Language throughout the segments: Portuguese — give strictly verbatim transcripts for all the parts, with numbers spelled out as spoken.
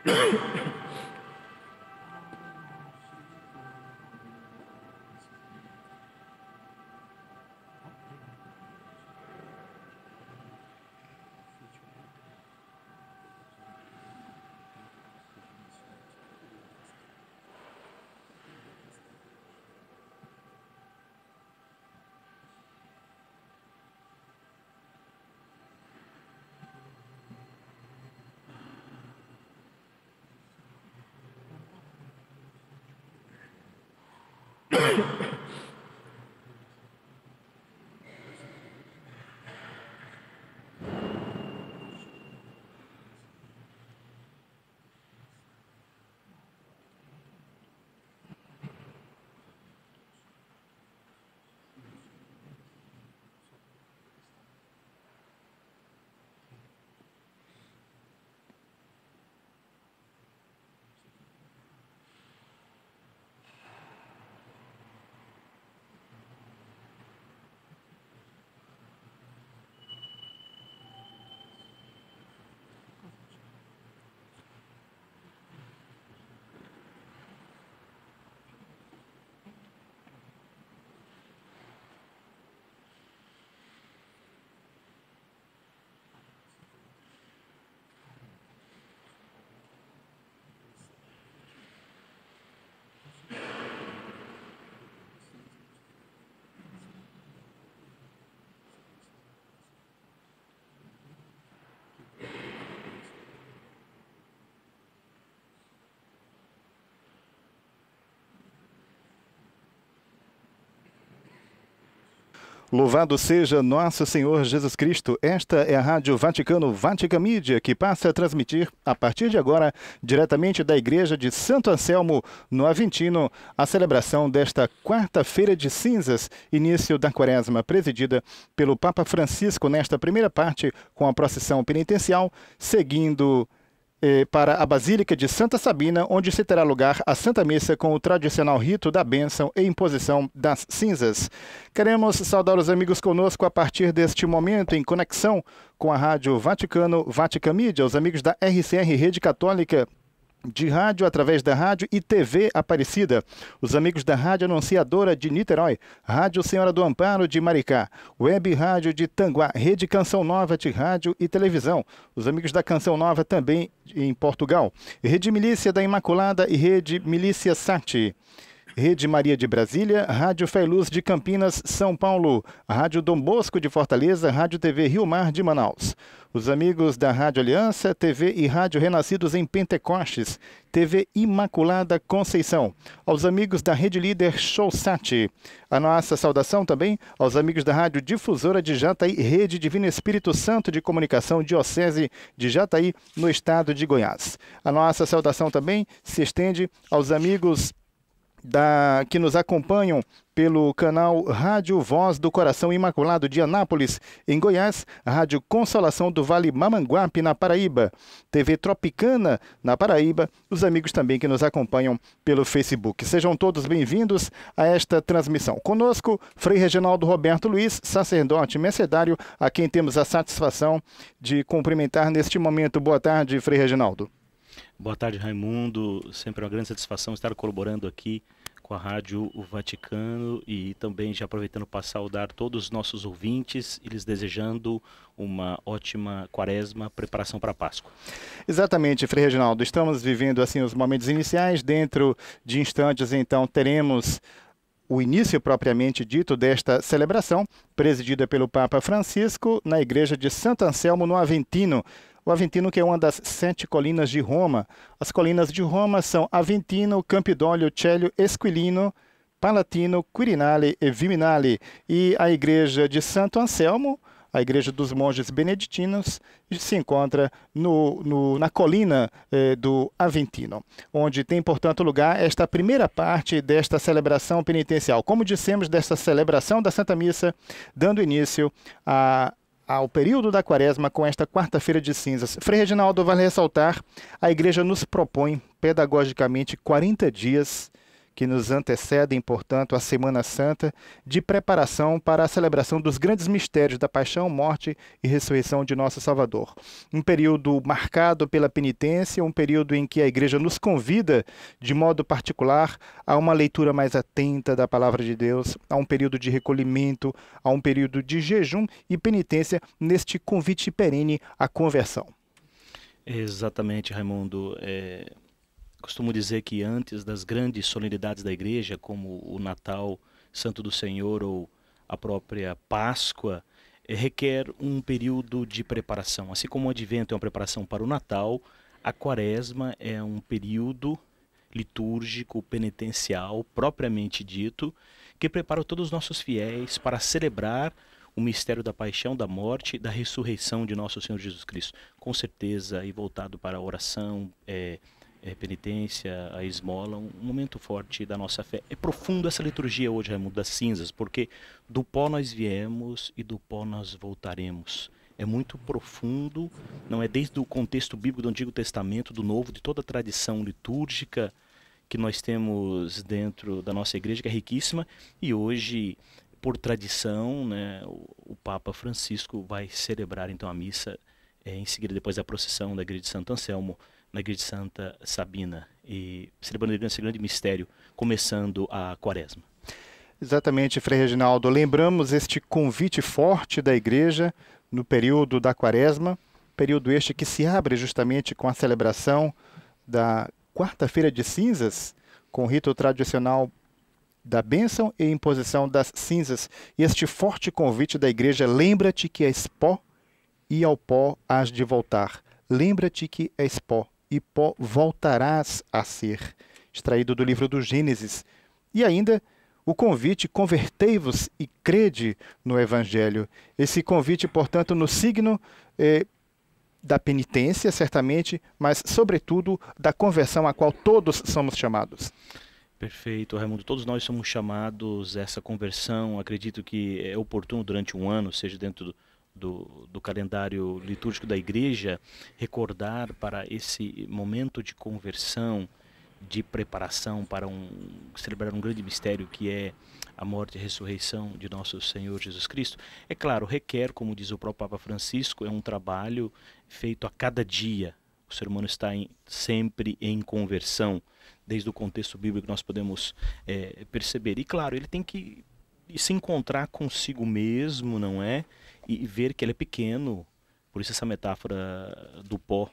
Louvado seja Nosso Senhor Jesus Cristo. Esta é a Rádio Vaticano, Vatican Media, que passa a transmitir, a partir de agora, diretamente da Igreja de Santo Anselmo, no Aventino, a celebração desta quarta-feira de cinzas, início da quaresma, presidida pelo Papa Francisco nesta primeira parte, com a procissão penitencial, seguindo para a Basílica de Santa Sabina, onde se terá lugar a Santa Missa com o tradicional rito da bênção e imposição das cinzas. Queremos saudar os amigos conosco a partir deste momento em conexão com a Rádio Vaticano, Vatican Media, os amigos da R C R Rede Católica de rádio através da rádio e T V Aparecida, os amigos da Rádio Anunciadora de Niterói, Rádio Senhora do Amparo de Maricá, Web Rádio de Tanguá, Rede Canção Nova de rádio e televisão, os amigos da Canção Nova também em Portugal, Rede Milícia da Imaculada e Rede Milícia Sati, Rede Maria de Brasília, Rádio Fé e Luz de Campinas, São Paulo, Rádio Dom Bosco de Fortaleza, Rádio T V Rio Mar de Manaus. Os amigos da Rádio Aliança, T V e Rádio Renascidos em Pentecostes, T V Imaculada Conceição. Aos amigos da Rede Líder Showsat. A nossa saudação também aos amigos da Rádio Difusora de Jataí, Rede Divino Espírito Santo de Comunicação Diocese de Jataí, no estado de Goiás. A nossa saudação também se estende aos amigos Da, que nos acompanham pelo canal Rádio Voz do Coração Imaculado de Anápolis, em Goiás, Rádio Consolação do Vale Mamanguape, na Paraíba, T V Tropicana, na Paraíba, os amigos também que nos acompanham pelo Facebook. Sejam todos bem-vindos a esta transmissão. Conosco, Frei Reginaldo Roberto Luiz, sacerdote mercedário, a quem temos a satisfação de cumprimentar neste momento. Boa tarde, Frei Reginaldo. Boa tarde, Raimundo. Sempre uma grande satisfação estar colaborando aqui com a Rádio Vaticano e também já aproveitando para saudar todos os nossos ouvintes e lhes desejando uma ótima quaresma, preparação para a Páscoa. Exatamente, Frei Reginaldo. Estamos vivendo assim os momentos iniciais. Dentro de instantes, então, teremos o início propriamente dito desta celebração, presidida pelo Papa Francisco na Igreja de Santo Anselmo, no Aventino. O Aventino, que é uma das sete colinas de Roma. As colinas de Roma são Aventino, Campidoglio, Celio, Esquilino, Palatino, Quirinale e Viminale. E a Igreja de Santo Anselmo, a Igreja dos Monges Beneditinos, se encontra no, no, na colina eh, do Aventino, onde tem, portanto, lugar esta primeira parte desta celebração penitencial. Como dissemos, desta celebração da Santa Missa, dando início a ao período da quaresma com esta quarta-feira de cinzas. Frei Reginaldo, vale ressaltar, a igreja nos propõe pedagogicamente quarenta dias que nos antecedem, portanto, a Semana Santa, de preparação para a celebração dos grandes mistérios da paixão, morte e ressurreição de nosso Salvador. Um período marcado pela penitência, um período em que a Igreja nos convida, de modo particular, a uma leitura mais atenta da Palavra de Deus, a um período de recolhimento, a um período de jejum e penitência neste convite perene à conversão. Exatamente, Raimundo. É... Costumo dizer que antes das grandes solenidades da igreja, como o Natal, Santo do Senhor ou a própria Páscoa, eh, requer um período de preparação. Assim como o Advento é uma preparação para o Natal, a Quaresma é um período litúrgico, penitencial, propriamente dito, que prepara todos os nossos fiéis para celebrar o mistério da paixão, da morte e da ressurreição de nosso Senhor Jesus Cristo. Com certeza, e voltado para a oração, é, É, penitência, a esmola, um momento forte da nossa fé. É profundo essa liturgia hoje, Raimundo, das cinzas, porque do pó nós viemos e do pó nós voltaremos. É muito profundo, não é desde o contexto bíblico do Antigo Testamento, do Novo, de toda a tradição litúrgica que nós temos dentro da nossa igreja, que é riquíssima, e hoje, por tradição, né, o, o Papa Francisco vai celebrar então a missa é, em seguida, depois da procissão da igreja de Santo Anselmo, na igreja de Santa Sabina, e celebrando esse grande mistério, começando a Quaresma. Exatamente, Frei Reginaldo. Lembramos este convite forte da igreja no período da Quaresma, período este que se abre justamente com a celebração da Quarta-feira de Cinzas, com o rito tradicional da bênção e imposição das cinzas. E este forte convite da igreja: lembra-te que és pó e ao pó hás de voltar. Lembra-te que és pó e pó voltarás a ser, extraído do livro do Gênesis. E ainda o convite: convertei-vos e crede no Evangelho. Esse convite, portanto, no signo eh, da penitência, certamente, mas, sobretudo, da conversão a qual todos somos chamados. Perfeito, Raimundo. Todos nós somos chamados a essa conversão. Acredito que é oportuno durante um ano, seja dentro do Do, do calendário litúrgico da igreja, recordar para esse momento de conversão, de preparação para um, celebrar um grande mistério que é a morte e a ressurreição de nosso Senhor Jesus Cristo. É claro, requer, como diz o próprio Papa Francisco, é um trabalho feito a cada dia. O ser humano está em, sempre em conversão, desde o contexto bíblico nós podemos é, perceber. E claro, ele tem que se encontrar consigo mesmo, não é? E ver que ele é pequeno, por isso essa metáfora do pó,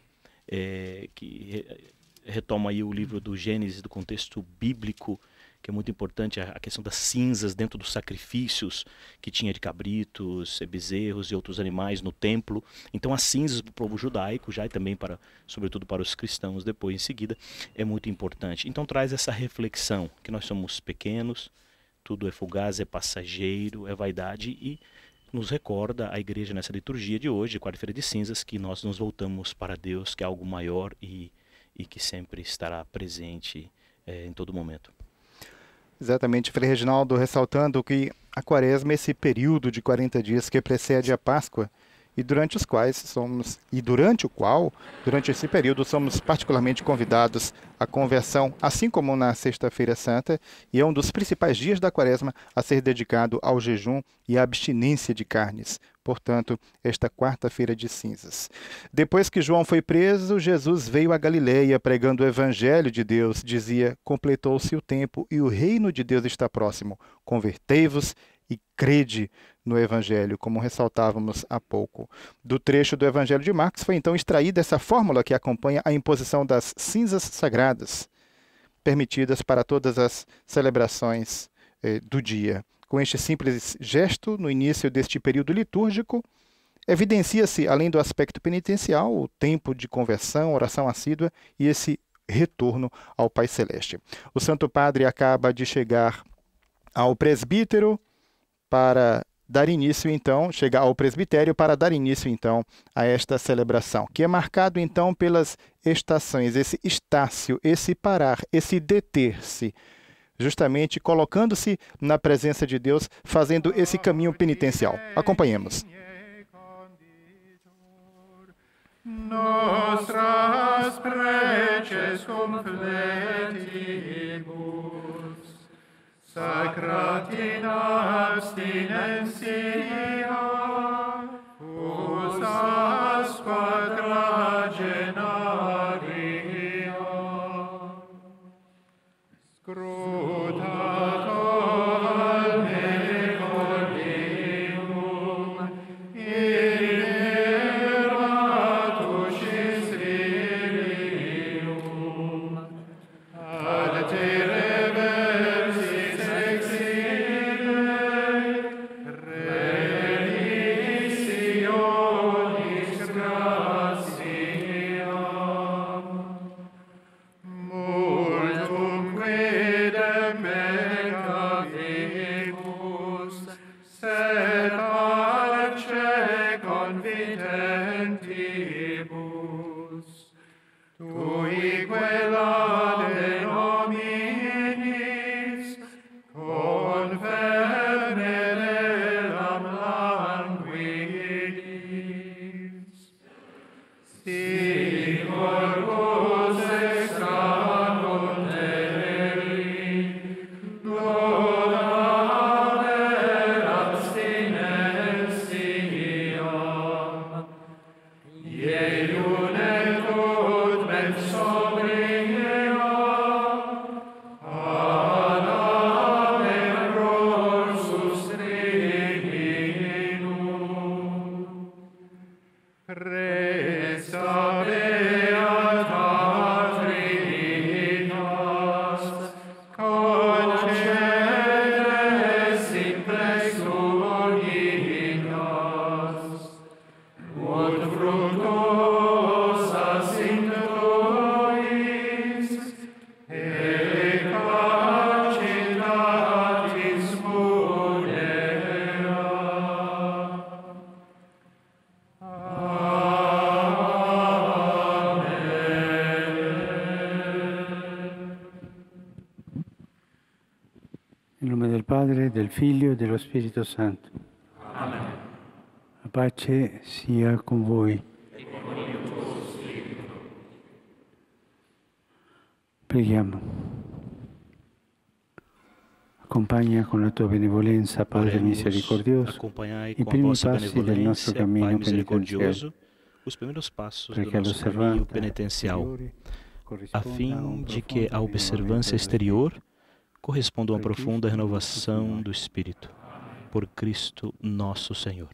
é, que retoma aí o livro do Gênesis, do contexto bíblico, que é muito importante, a questão das cinzas dentro dos sacrifícios que tinha de cabritos, bezerros e outros animais no templo. Então as cinzas para o povo judaico, já e também para, sobretudo para os cristãos depois em seguida, é muito importante. Então traz essa reflexão, que nós somos pequenos, tudo é fugaz, é passageiro, é vaidade, e nos recorda a igreja nessa liturgia de hoje, quarta-feira de cinzas, que nós nos voltamos para Deus, que é algo maior e, e que sempre estará presente é, em todo momento. Exatamente, Frei Reginaldo, ressaltando que a Quaresma é esse período de quarenta dias que precede a Páscoa, e durante os quais somos, e durante o qual, durante esse período, somos particularmente convidados à conversão, assim como na Sexta-feira Santa, e é um dos principais dias da Quaresma a ser dedicado ao jejum e à abstinência de carnes. Portanto, esta quarta-feira de cinzas. Depois que João foi preso, Jesus veio a Galileia pregando o Evangelho de Deus. Dizia: completou-se o tempo e o reino de Deus está próximo. Convertei-vos e crede no Evangelho, como ressaltávamos há pouco. Do trecho do Evangelho de Marcos foi então extraída essa fórmula que acompanha a imposição das cinzas sagradas, permitidas para todas as celebrações eh, do dia. Com este simples gesto, no início deste período litúrgico, evidencia-se, além do aspecto penitencial, o tempo de conversão, oração assídua e esse retorno ao Pai Celeste. O Santo Padre acaba de chegar ao presbítero para dar início, então, chegar ao presbitério para dar início, então, a esta celebração, que é marcado, então, pelas estações, esse estácio, esse parar, esse deter-se, justamente colocando-se na presença de Deus, fazendo esse caminho penitencial. Acompanhemos. Nostras preces completibus, in abstinentia, usas quadragenaria, scrutato al mecolium, in erratus Israelium, ad te reversis exile, remissionis gratiam. Multum quidem peccavimus, sed parce confidentibus, tuique laude nominis, confernere lam languidis. Si corpus extrarum Dei, lodamer abstinentiam, ieiunetud mensobria, adamer prorsus triginum. Resta beata Trinitas, concedere simplex unitas, ut fructuosa sint tuis, et capacitatis munera. Nel nome del Padre, del Figlio e dello Spirito Santo. Amen. La pace sia con voi. Preghiamo. Accompagna con la tua benevolenza, Padre Oremos, misericordioso, acompanhai i com a primi vossa passi del nostro benevolência, Pai cammino misericordioso, penitenziale, os primeiros passos do perché nosso caminho all'osservanza penitencial, esteriore a corrisponda a fim un de que a profondo observância rinnovamento exterior corresponda a uma Por profunda Cristo renovação nosso do espírito. Por Cristo nosso Senhor.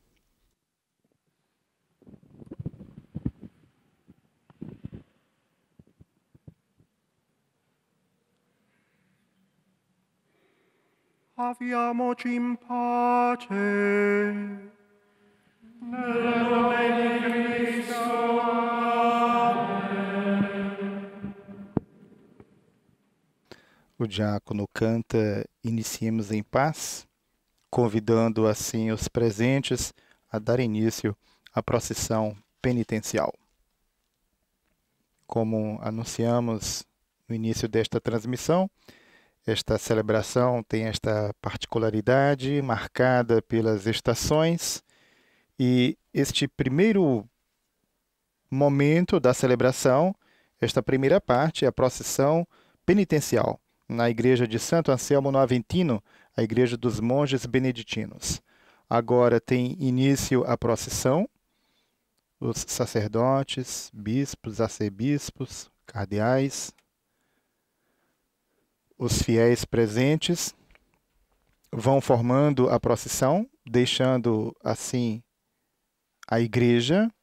Aviamoci in pace. Nel nome di Cristo. O diácono canta Iniciemos em Paz, convidando assim os presentes a dar início à procissão penitencial. Como anunciamos no início desta transmissão, esta celebração tem esta particularidade marcada pelas estações, e este primeiro momento da celebração, esta primeira parte, é a procissão penitencial na igreja de Santo Anselmo no Aventino, a igreja dos monges beneditinos. Agora tem início a procissão, os sacerdotes, bispos, arcebispos, cardeais, os fiéis presentes vão formando a procissão, deixando assim a igreja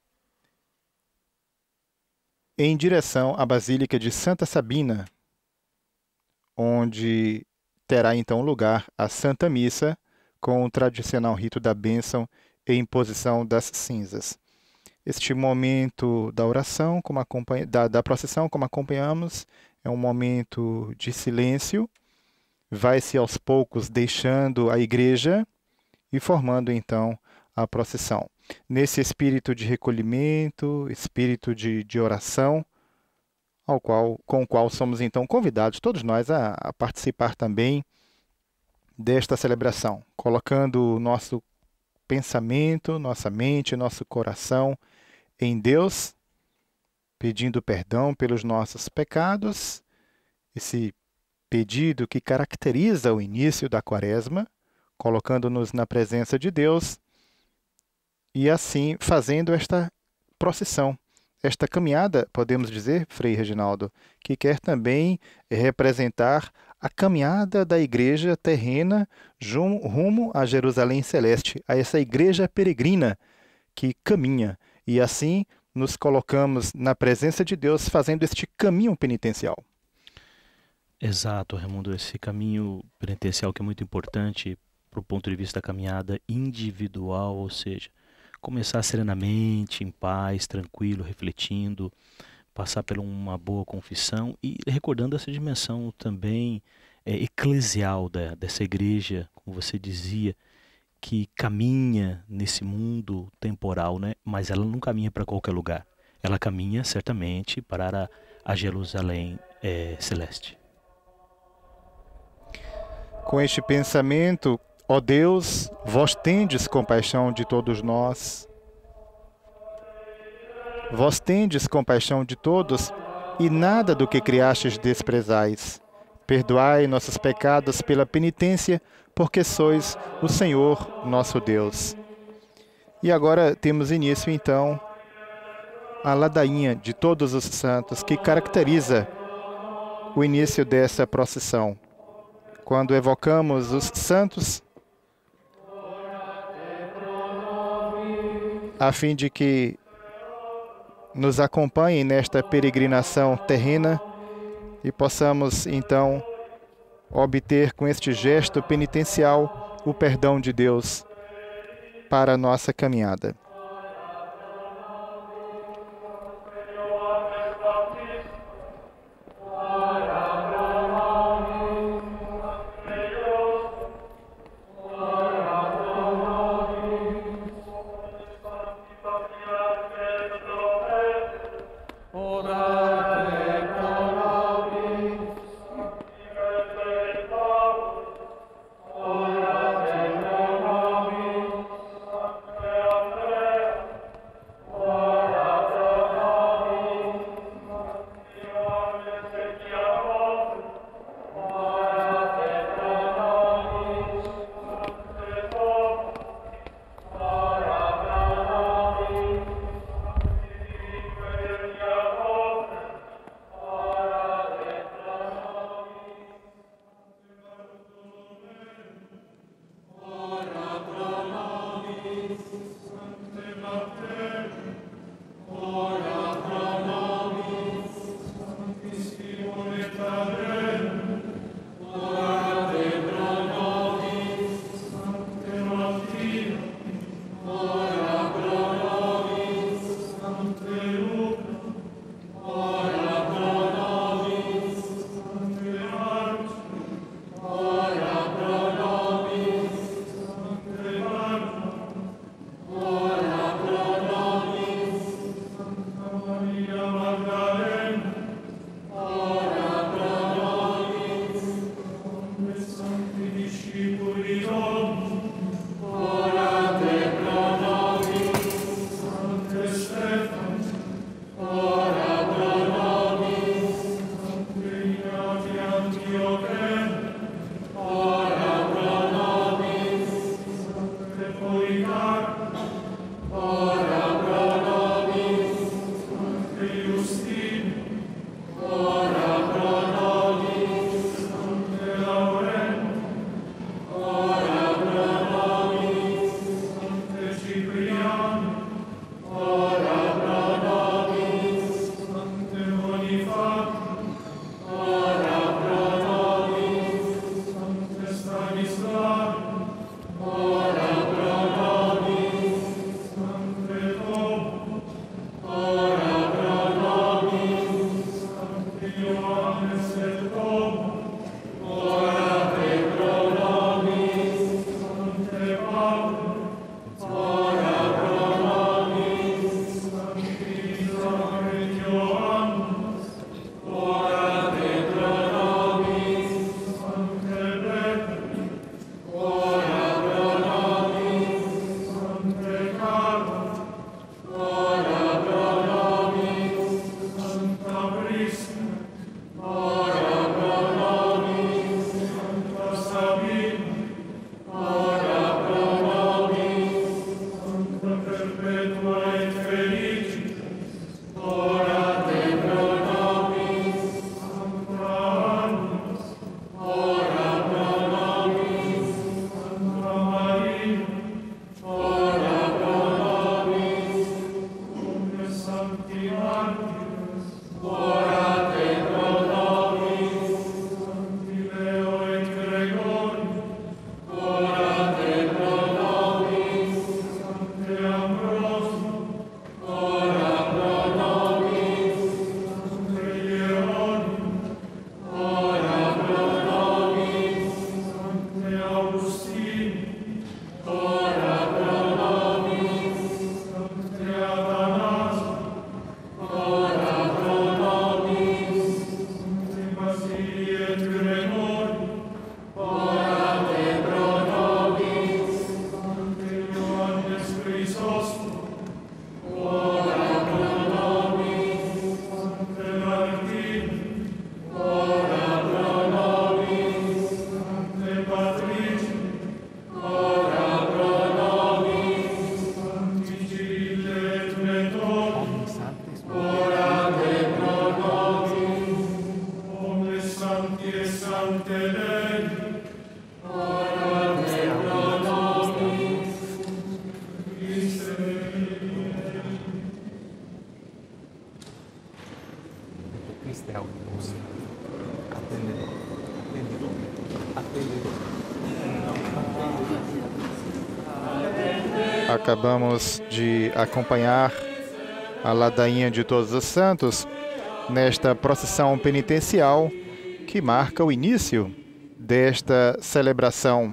em direção à Basílica de Santa Sabina, onde terá então lugar a Santa Missa com o tradicional rito da bênção e imposição das cinzas. Este momento da oração, como acompanha, da, da procissão, como acompanhamos, é um momento de silêncio, vai-se aos poucos deixando a igreja e formando então a procissão. Nesse espírito de recolhimento, espírito de, de oração, ao qual, com o qual somos então convidados, todos nós, a, a participar também desta celebração, colocando o nosso pensamento, nossa mente, nosso coração em Deus, pedindo perdão pelos nossos pecados e, se pedido que caracteriza o início da Quaresma, colocando-nos na presença de Deus e assim fazendo esta procissão, esta caminhada, podemos dizer, Frei Reginaldo, que quer também representar a caminhada da igreja terrena rumo a Jerusalém Celeste, a essa igreja peregrina que caminha. E assim nos colocamos na presença de Deus fazendo este caminho penitencial. Exato, Raimundo, esse caminho penitencial que é muito importante para o ponto de vista da caminhada individual, ou seja, começar serenamente, em paz, tranquilo, refletindo, passar por uma boa confissão e recordando essa dimensão também é, eclesial da, dessa igreja, como você dizia, que caminha nesse mundo temporal, né? Mas ela não caminha para qualquer lugar. Ela caminha certamente para a, a Jerusalém é, Celeste. Com este pensamento, ó Deus, vós tendes compaixão de todos nós. Vós tendes compaixão de todos, e nada do que criastes desprezais. Perdoai nossos pecados pela penitência, porque sois o Senhor nosso Deus. E agora temos início, então, a ladainha de todos os santos, que caracteriza o início dessa procissão. Quando evocamos os santos, a fim de que nos acompanhem nesta peregrinação terrena e possamos, então, obter com este gesto penitencial o perdão de Deus para a nossa caminhada. Acabamos de acompanhar a ladainha de Todos os Santos nesta procissão penitencial que marca o início desta celebração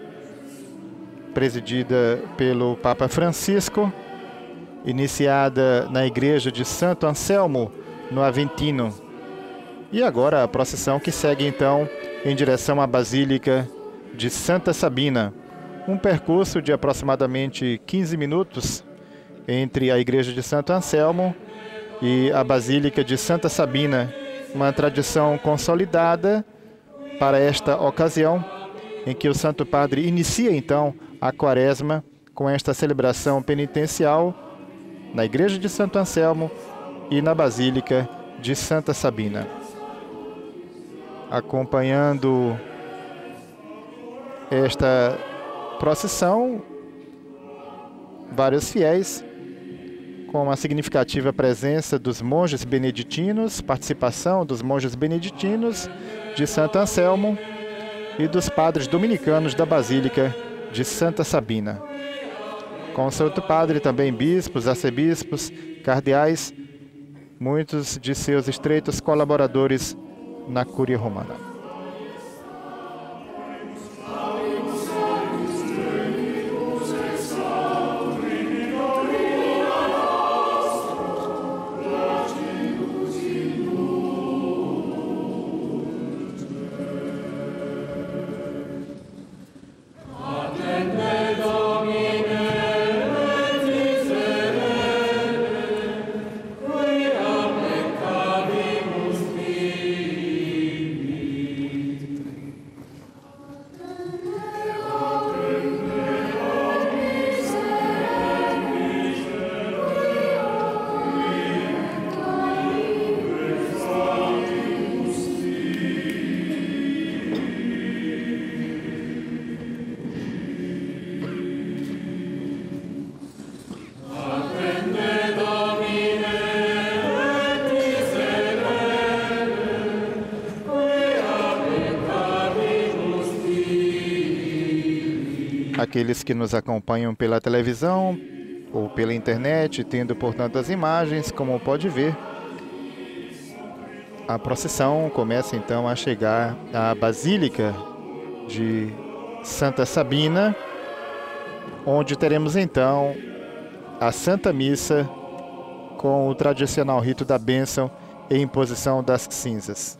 presidida pelo Papa Francisco, iniciada na igreja de Santo Anselmo, no Aventino. E agora a procissão que segue então em direção à Basílica de Santa Sabina. Um percurso de aproximadamente quinze minutos entre a igreja de Santo Anselmo e a Basílica de Santa Sabina, uma tradição consolidada para esta ocasião, em que o Santo Padre inicia então a Quaresma com esta celebração penitencial na igreja de Santo Anselmo e na Basílica de Santa Sabina. Acompanhando esta procissão, vários fiéis, com a significativa presença dos monges beneditinos, participação dos monges beneditinos de Santo Anselmo e dos padres dominicanos da Basílica de Santa Sabina. Com o Santo Padre também bispos, arcebispos, cardeais, muitos de seus estreitos colaboradores na Cúria Romana. Aqueles que nos acompanham pela televisão ou pela internet, tendo, portanto, as imagens, como pode ver, a procissão começa então a chegar à Basílica de Santa Sabina, onde teremos então a Santa Missa com o tradicional rito da bênção e imposição das cinzas.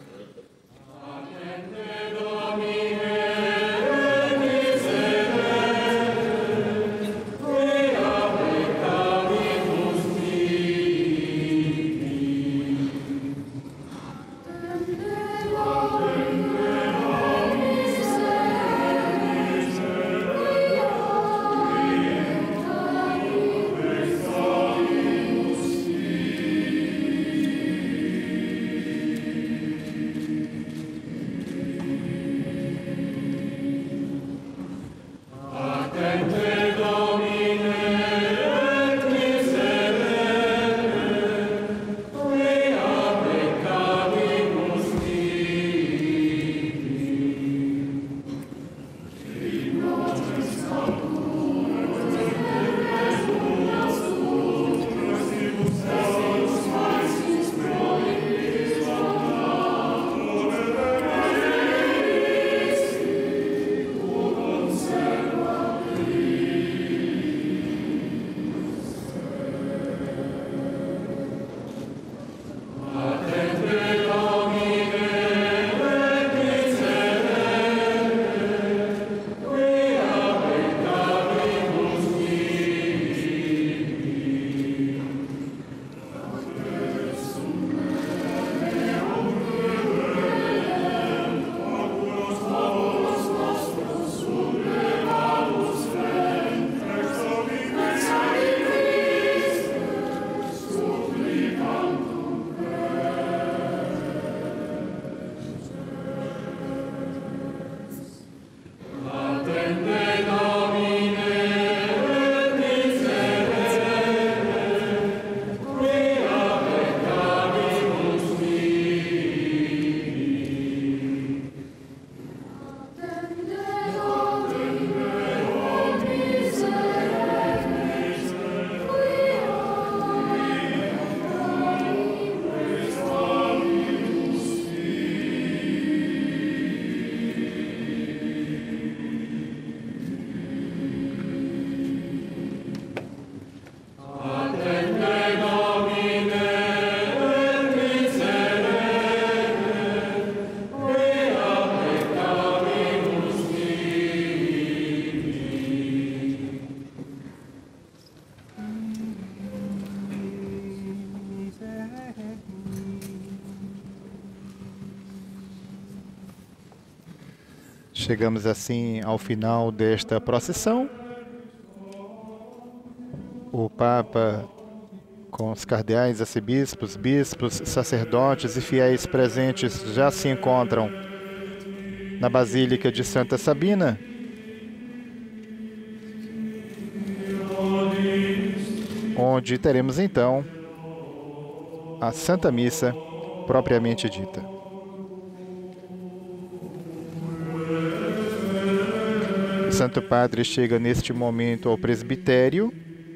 Chegamos assim ao final desta procissão. O Papa, com os cardeais, arcebispos, bispos, sacerdotes e fiéis presentes, já se encontram na Basílica de Santa Sabina, onde teremos então a Santa Missa propriamente dita. O Santo Padre chega neste momento ao presbitério.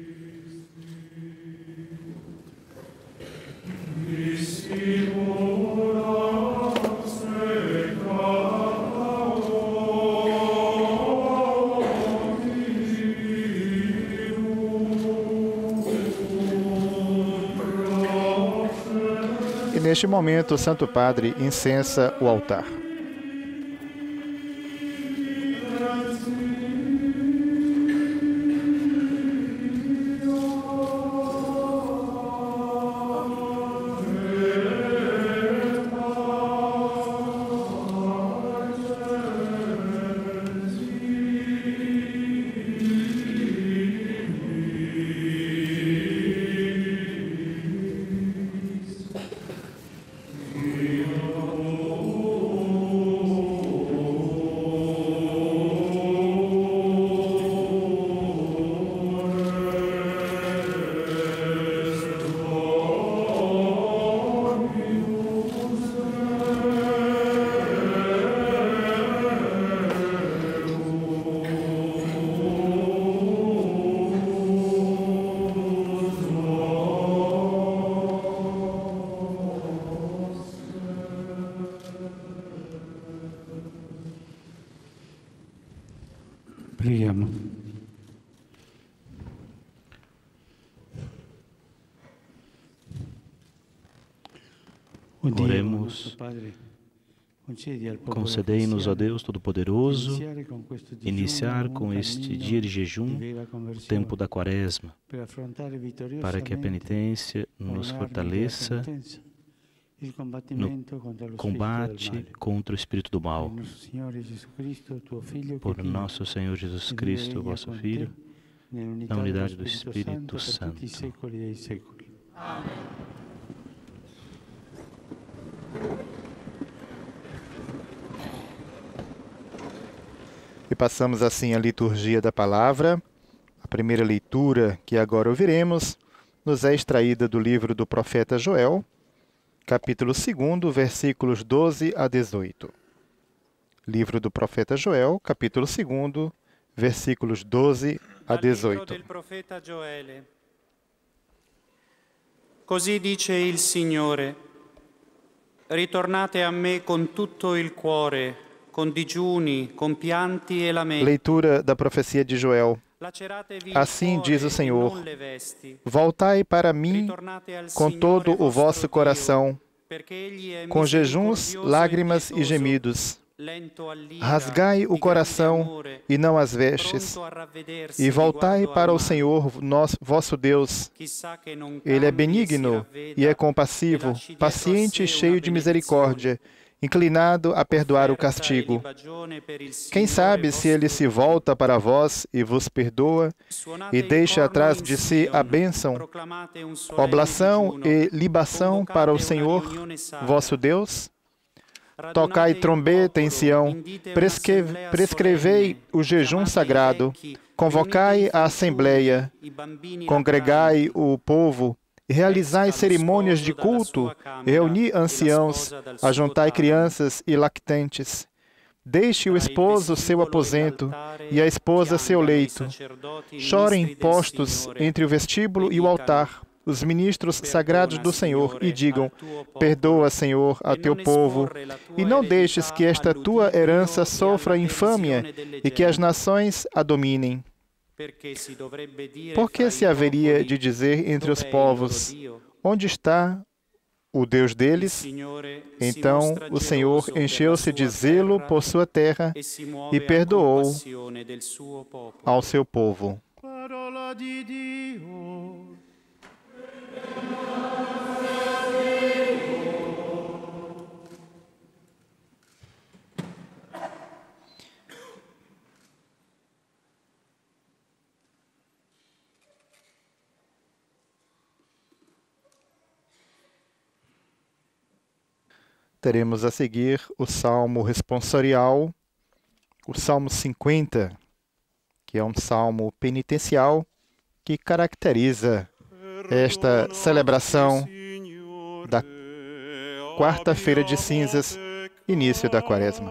E neste momento o Santo Padre incensa o altar. Preghiamo. Oremos. Concedei-nos, ó Deus Todo-Poderoso, iniciar com este dia de jejum o tempo da Quaresma, para que a penitência nos fortaleça no combate contra o espírito do mal. Por nosso Senhor Jesus Cristo, vosso Filho, na unidade do Espírito Santo. E passamos assim a liturgia da palavra. A primeira leitura que agora ouviremos nos é extraída do livro do profeta Joel, capítulo dois, versículos doze a dezoito. Livro do profeta Joel, capítulo dois, versículos doze a dezoito. Dal libro del profeta Gioele. Così dice il Signore: ritornate a me con tutto il cuore, con digiuni, con pianti e lamenti. Leitura da profecia de Joel. Assim diz o Senhor: voltai para mim com todo o vosso coração, com jejuns, lágrimas e gemidos. Rasgai o coração e não as vestes, e voltai para o Senhor nosso, vosso Deus. Ele é benigno e é compassivo, paciente e cheio de misericórdia, inclinado a perdoar o castigo. Quem sabe se ele se volta para vós e vos perdoa, e deixa atrás de si a bênção, oblação e libação para o Senhor, vosso Deus? Tocai trombeta em Sião, prescreve, prescrevei o jejum sagrado, convocai a assembleia, congregai o povo, realizai cerimônias de culto, reuni anciãos, ajuntai crianças e lactantes. Deixe o esposo seu aposento e a esposa seu leito. Chorem postos entre o vestíbulo e o altar os ministros sagrados do Senhor e digam: perdoa, Senhor, a teu povo, e não deixes que esta tua herança sofra infâmia e que as nações a dominem. Por que se haveria de dizer entre os povos: onde está o Deus deles? Então o Senhor encheu-se de zelo por sua terra e perdoou ao seu povo. Parola di Dio. Teremos a seguir o Salmo responsorial, o Salmo cinquenta, que é um salmo penitencial que caracteriza esta celebração da quarta-feira de cinzas, início da quaresma.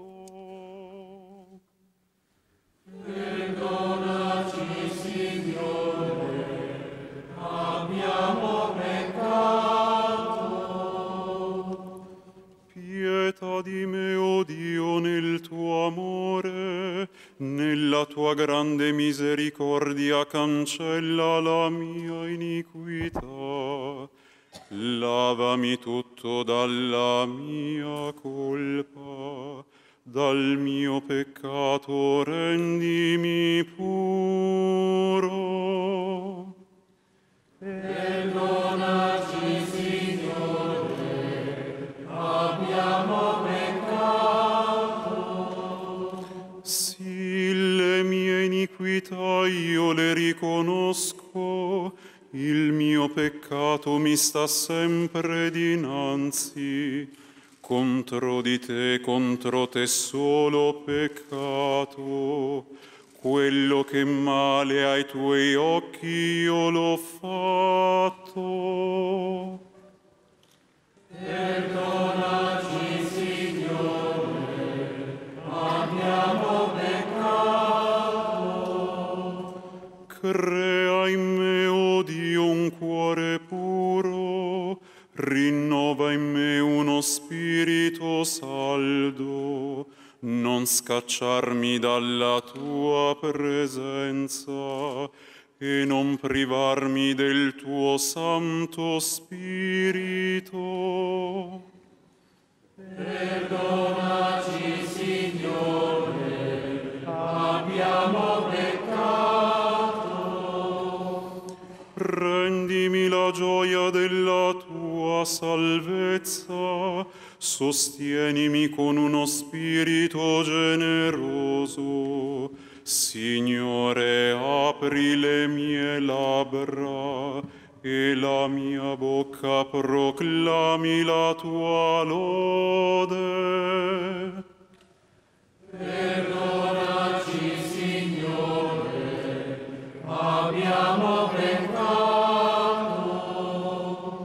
Pietà di me, o Dio, nel tuo amore, nella tua grande misericordia cancella la mia iniquità. Lavami tutto dalla mia colpa, dal mio peccato rendimi puro. Perdonaci, Signore, abbiamo peccato. Sì, le mie iniquità io le riconosco, il mio peccato mi sta sempre dinanzi. Contro di te, contro te solo ho peccato. Quello che male ai tuoi occhi io l'ho fatto. Perdonaci, Signore, abbiamo peccato. Crea in me, o Dio, un cuore puro, rinnova in me uno spirito saldo, non scacciarmi dalla tua presenza e non privarmi del tuo Santo Spirito. Perdonaci, Signore, abbiamo peccato. Rendimi la gioia della tua salvezza, sostienimi con uno spirito generoso. Signore, apri le mie labbra e la mia bocca proclami la tua lode. Perdonaci, Signore, abbiamo peccato.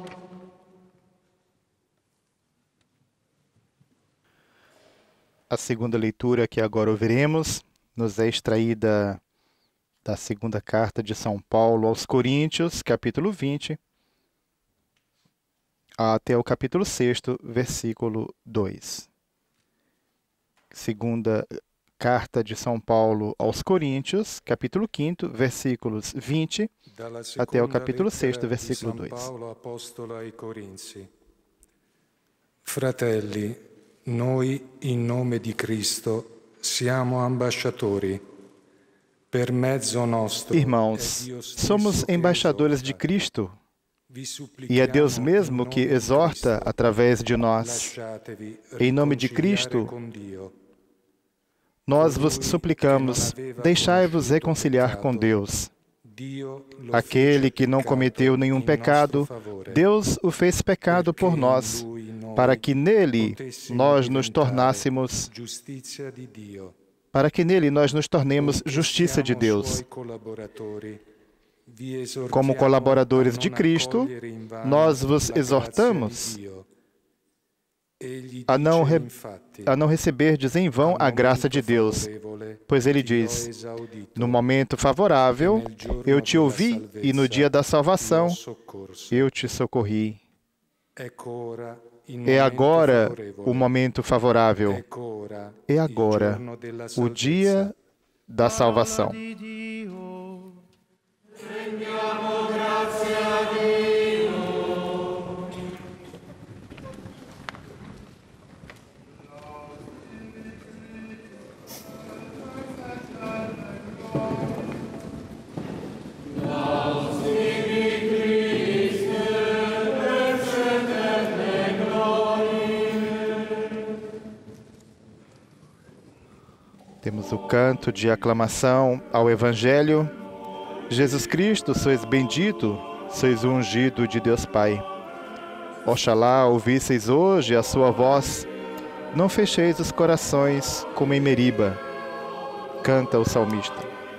A segunda leitura que agora ouviremos nos é extraída da segunda carta de São Paulo aos Coríntios, capítulo vinte, até o capítulo seis, versículo dois. Segunda carta de São Paulo aos Coríntios, capítulo quinto, versículos vinte, até o capítulo seis, versículo dois. Paulo apostolo ai Corinzi. Fratelli, noi in nome di Cristo siamo ambasciatori. Per mezzo nostro. Irmãos, somos embaixadores de Cristo e é Deus mesmo que exorta através de nós. Em nome de Cristo, nós vos suplicamos, deixai-vos reconciliar com Deus. Aquele que não cometeu nenhum pecado, Deus o fez pecado por nós, para que nele nós nos tornássemos, para que nele nós nos tornemos justiça de Deus. Como colaboradores de Cristo, nós vos exortamos a não, re... a não receberdes em vão a graça de Deus, pois ele diz, no momento favorável, eu te ouvi e no dia da salvação, eu te socorri. É agora o momento favorável. É agora o dia da salvação. Temos o canto de aclamação ao Evangelho. Jesus Cristo, sois bendito, sois o ungido de Deus Pai. Oxalá ouvisseis hoje a sua voz, não fecheis os corações como em Meriba, canta o salmista.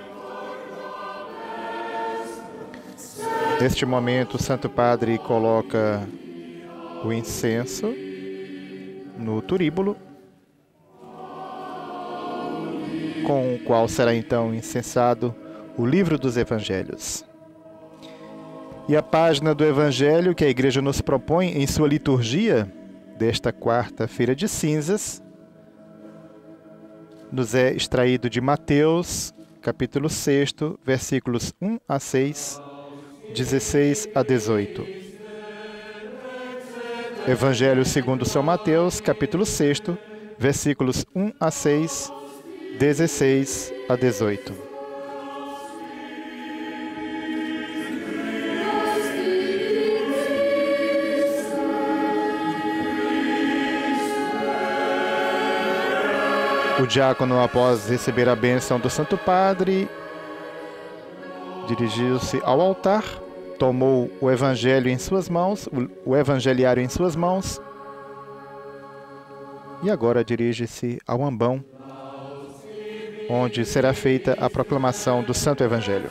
Neste momento, o Santo Padre coloca o incenso no turíbulo, com o qual será então incensado o livro dos Evangelhos. E a página do Evangelho que a Igreja nos propõe em sua liturgia desta quarta-feira de cinzas nos é extraído de Mateus, capítulo seis, versículos um a seis, dezesseis a dezoito. Evangelho segundo São Mateus, capítulo seis, versículos um a seis, dezesseis a dezoito. O diácono, após receber a bênção do Santo Padre, dirigiu-se ao altar, tomou o evangelho em suas mãos, o evangeliário em suas mãos, e agora dirige-se ao ambão, onde será feita a proclamação do Santo Evangelho.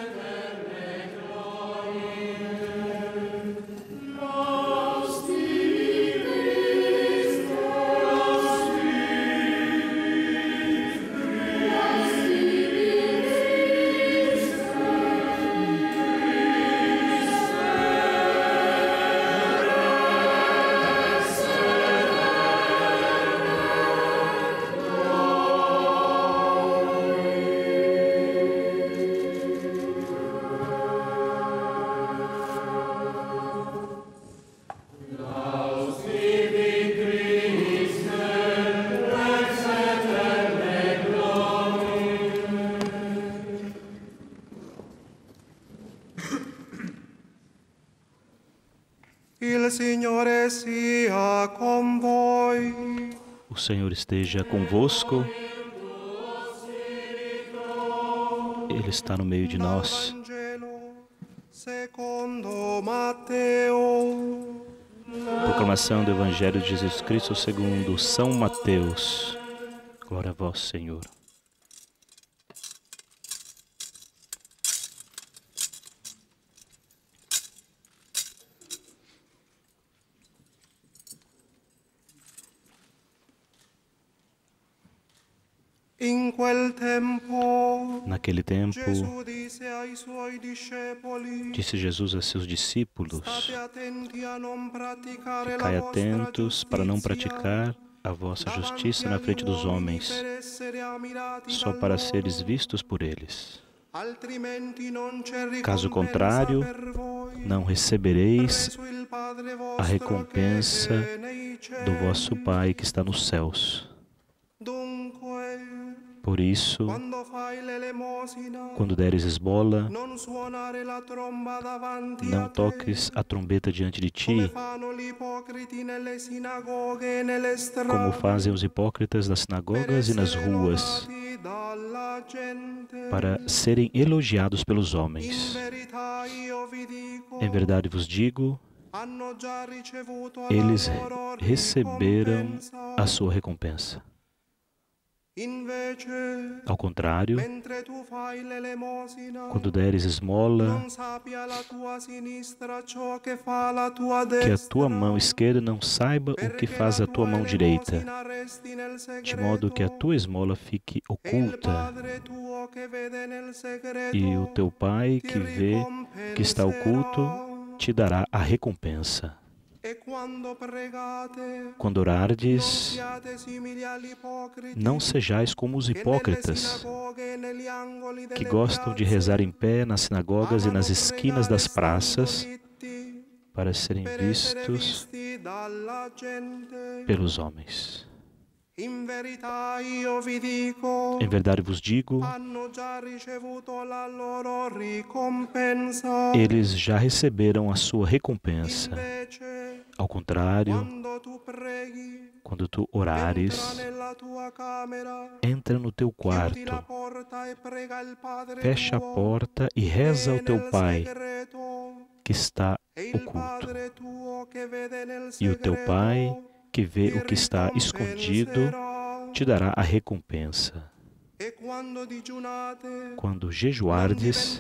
Il Signore sia con voi. O Senhor esteja convosco. Ele está no meio de nós. Secondo Matteo. Proclamação do Evangelho de Jesus Cristo segundo São Mateus. Glória a vós, Senhor. In quel tempo, Naquele tempo, Gesù disse ai suoi discepoli: disse Jesus a seus discípulos: State attenti a non praticare la Ficai vostra atentos para não giustizia praticar a vossa justiça na frente dos homens, per essere ammirati só da para loro. seres vistos por eles. Altrimenti non c'è Caso ricompensa contrário, per voi. não recebereis Presso il Padre a vostro recompensa che è nei do cieli. vosso Pai que está nos céus. Dunque, Por isso, quando fai l'elemosina, quando deres esmola, non suonare la tromba davanti não a te, toques a trombeta diante de come ti, fanno gli ipocriti nelle sinagoghe e nelle strade, como fazem os hipócritas nas per sinagogas e nas essere ruas, lodati dalla gente. para serem elogiados pelos In homens. verità io vi dico, Em verdade vos digo, hanno già ricevuto la eles loro receberam ricompensa. a sua recompensa. Invece, Ao contrário, mentre tu fai l'elemosina, quando deres esmola, non sappia la tua sinistra ciò che fa la tua que a destra, tua mão esquerda não saiba o que faz a tua mão direita, de modo que a tua esmola fique oculta, e o teu Pai que vê que está oculto te dará a recompensa. Quando orardes, não sejais como os hipócritas, que gostam de rezar em pé nas sinagogas e nas esquinas das praças, para serem vistos pelos homens. In verità io vi dico, Em verdade vos digo, hanno già ricevuto la loro ricompensa. eles já receberam a sua recompensa. Invece, Ao contrário, quando tu preghi, quando tu entra orares, nella tua camera, entra no teu chiudi la quarto, porta e prega il Padre fecha a tuo, porta e reza ao che teu nel Pai, segreto que está oculto. E o teu Pai, que vê o que está escondido, te dará a recompensa. Quando jejuardes,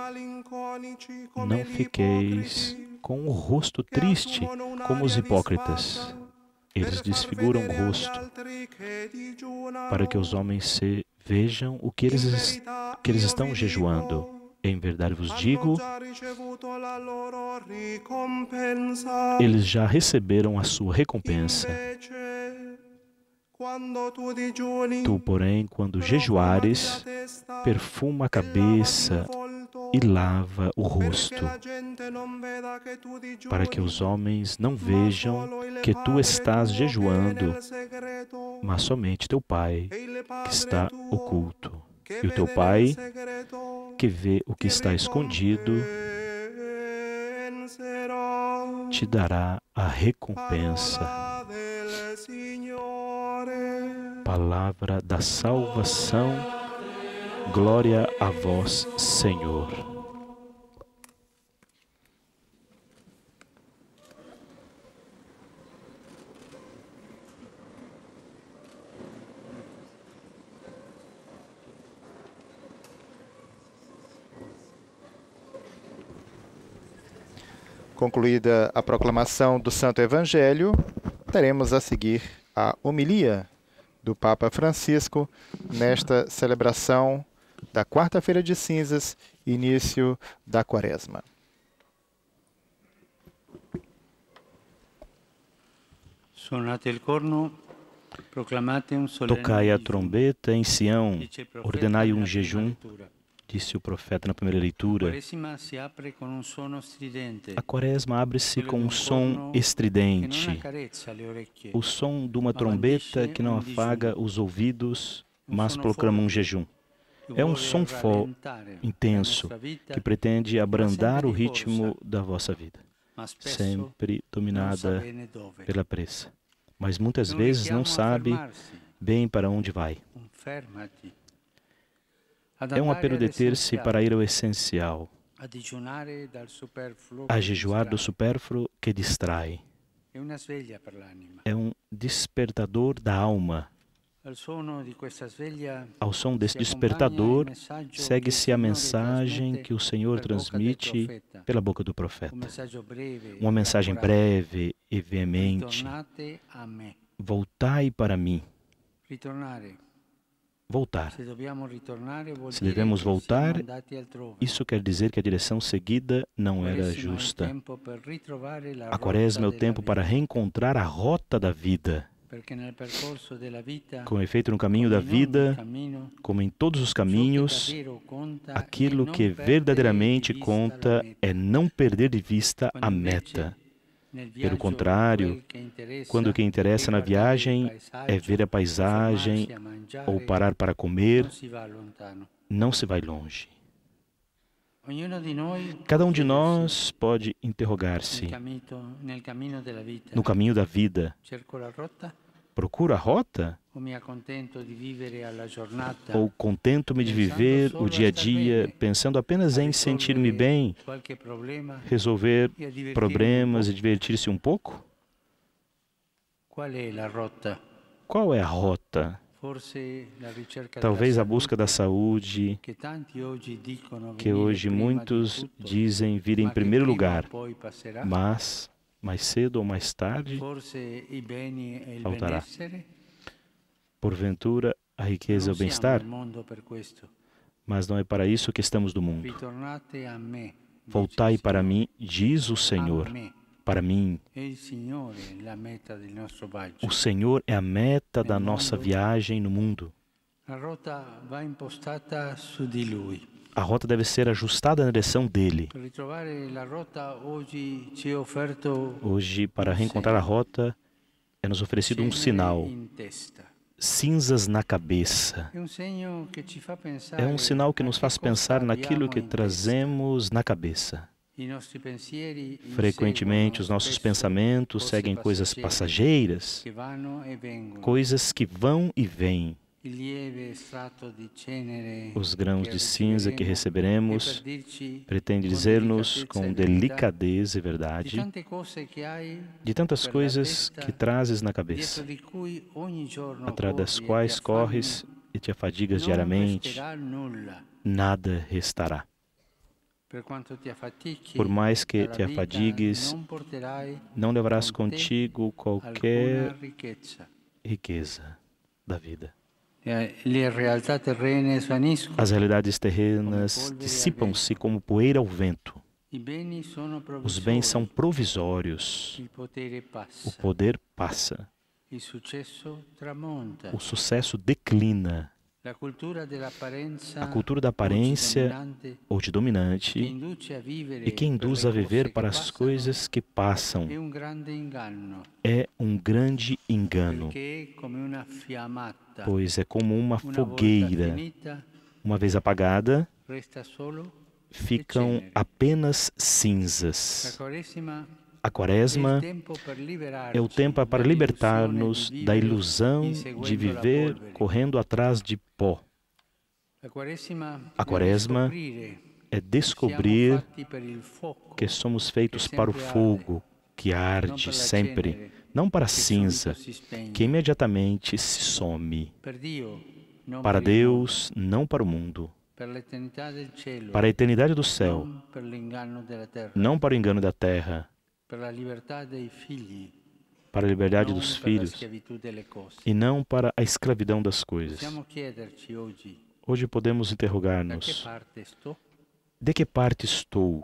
não fiqueis com o rosto triste como os hipócritas. Eles desfiguram o rosto para que os homens se vejam o que eles, que eles estão jejuando. Em verdade vos digo, eles já receberam a sua recompensa. Tu, porém, quando jejuares, perfuma a cabeça e lava o rosto, para que os homens não vejam que tu estás jejuando, mas somente teu Pai, que está oculto. E o teu Pai, que vê o que está escondido, te dará a recompensa. Palavra da salvação, glória a vós, Senhor. Concluída a proclamação do Santo Evangelho, teremos a seguir a homilia do Papa Francisco nesta celebração da quarta-feira de cinzas, início da quaresma. Tocai a trombeta em Sião, ordenai um jejum, disse o profeta na primeira leitura. A quaresma abre-se com um som estridente, o som de uma trombeta que não afaga os ouvidos, mas proclama um jejum. É um som forte, intenso, que pretende abrandar o ritmo da vossa vida, sempre dominada pela pressa. Mas muitas vezes não sabe bem para onde vai. É um apelo de ter-se para ir ao essencial, a jejuar do supérfluo que distrai. É um despertador da alma. Ao som desse despertador, segue-se a mensagem que o Senhor transmite pela boca do profeta. Uma mensagem breve e veemente. Voltai para mim. Voltar. Se devemos voltar, isso quer dizer que a direção seguida não era justa. A quaresma é o tempo para reencontrar a rota da vida. Com efeito, no caminho da vida, como em todos os caminhos, aquilo que verdadeiramente conta é não perder de vista a meta. Pelo contrário, quando o que interessa na viagem é ver a paisagem ou parar para comer, não se vai longe. Cada um de nós pode interrogar-se no caminho da vida. Procuro a rota? Ou contento-me de viver o dia a dia pensando apenas em sentir-me bem, resolver problemas e divertir-se um pouco? Qual é a rota? Talvez a busca da saúde, que hoje muitos dizem vir em primeiro lugar, mas mais cedo ou mais tarde faltará. Porventura, a riqueza e o bem-estar, mas não é para isso que estamos no mundo. Voltai para mim, diz o Senhor, para mim. O Senhor é a meta da nossa viagem no mundo. A rota deve ser ajustada na direção dele. Hoje, para reencontrar a rota, é nos oferecido um sinal. Cinzas na cabeça. É um sinal que nos faz pensar naquilo que trazemos na cabeça. Frequentemente, os nossos pensamentos seguem coisas passageiras, coisas que vão e vêm. Os grãos de cinza que receberemos pretende dizer-nos com delicadeza e verdade de tantas coisas que trazes na cabeça, atrás das quais corres e te afadigas diariamente, nada restará. Por mais que te afadigues, não levarás contigo qualquer riqueza da vida. As realidades terrenas dissipam-se como poeira ao vento. Os bens são provisórios. O poder passa. O sucesso declina. A cultura da aparência ou de dominante e que induz a viver para as coisas que passam é um grande engano, pois é como uma fogueira. Uma vez apagada, ficam apenas cinzas. A Quaresma é o tempo para libertar-nos da ilusão de viver correndo atrás de pó. A Quaresma é descobrir que somos feitos para o fogo que arde sempre, não para a cinza, que imediatamente se some. Para Deus, não para o mundo. Para a eternidade do céu, não para o engano da terra. Para a liberdade dos filhos e não para a escravidão das coisas. Hoje podemos interrogar-nos: de que parte estou?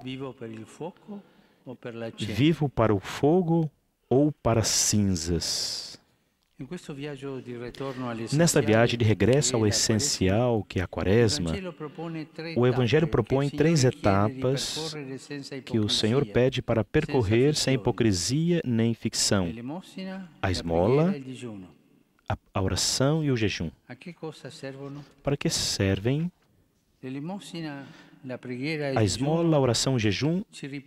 Vivo para o fogo ou para as cinzas? Nesta viagem de regresso ao essencial, que é a Quaresma, o Evangelho propõe três etapas que o Senhor pede para percorrer sem hipocrisia nem ficção: a esmola, a oração e o jejum. Para que servem? A esmola, a oração e o jejum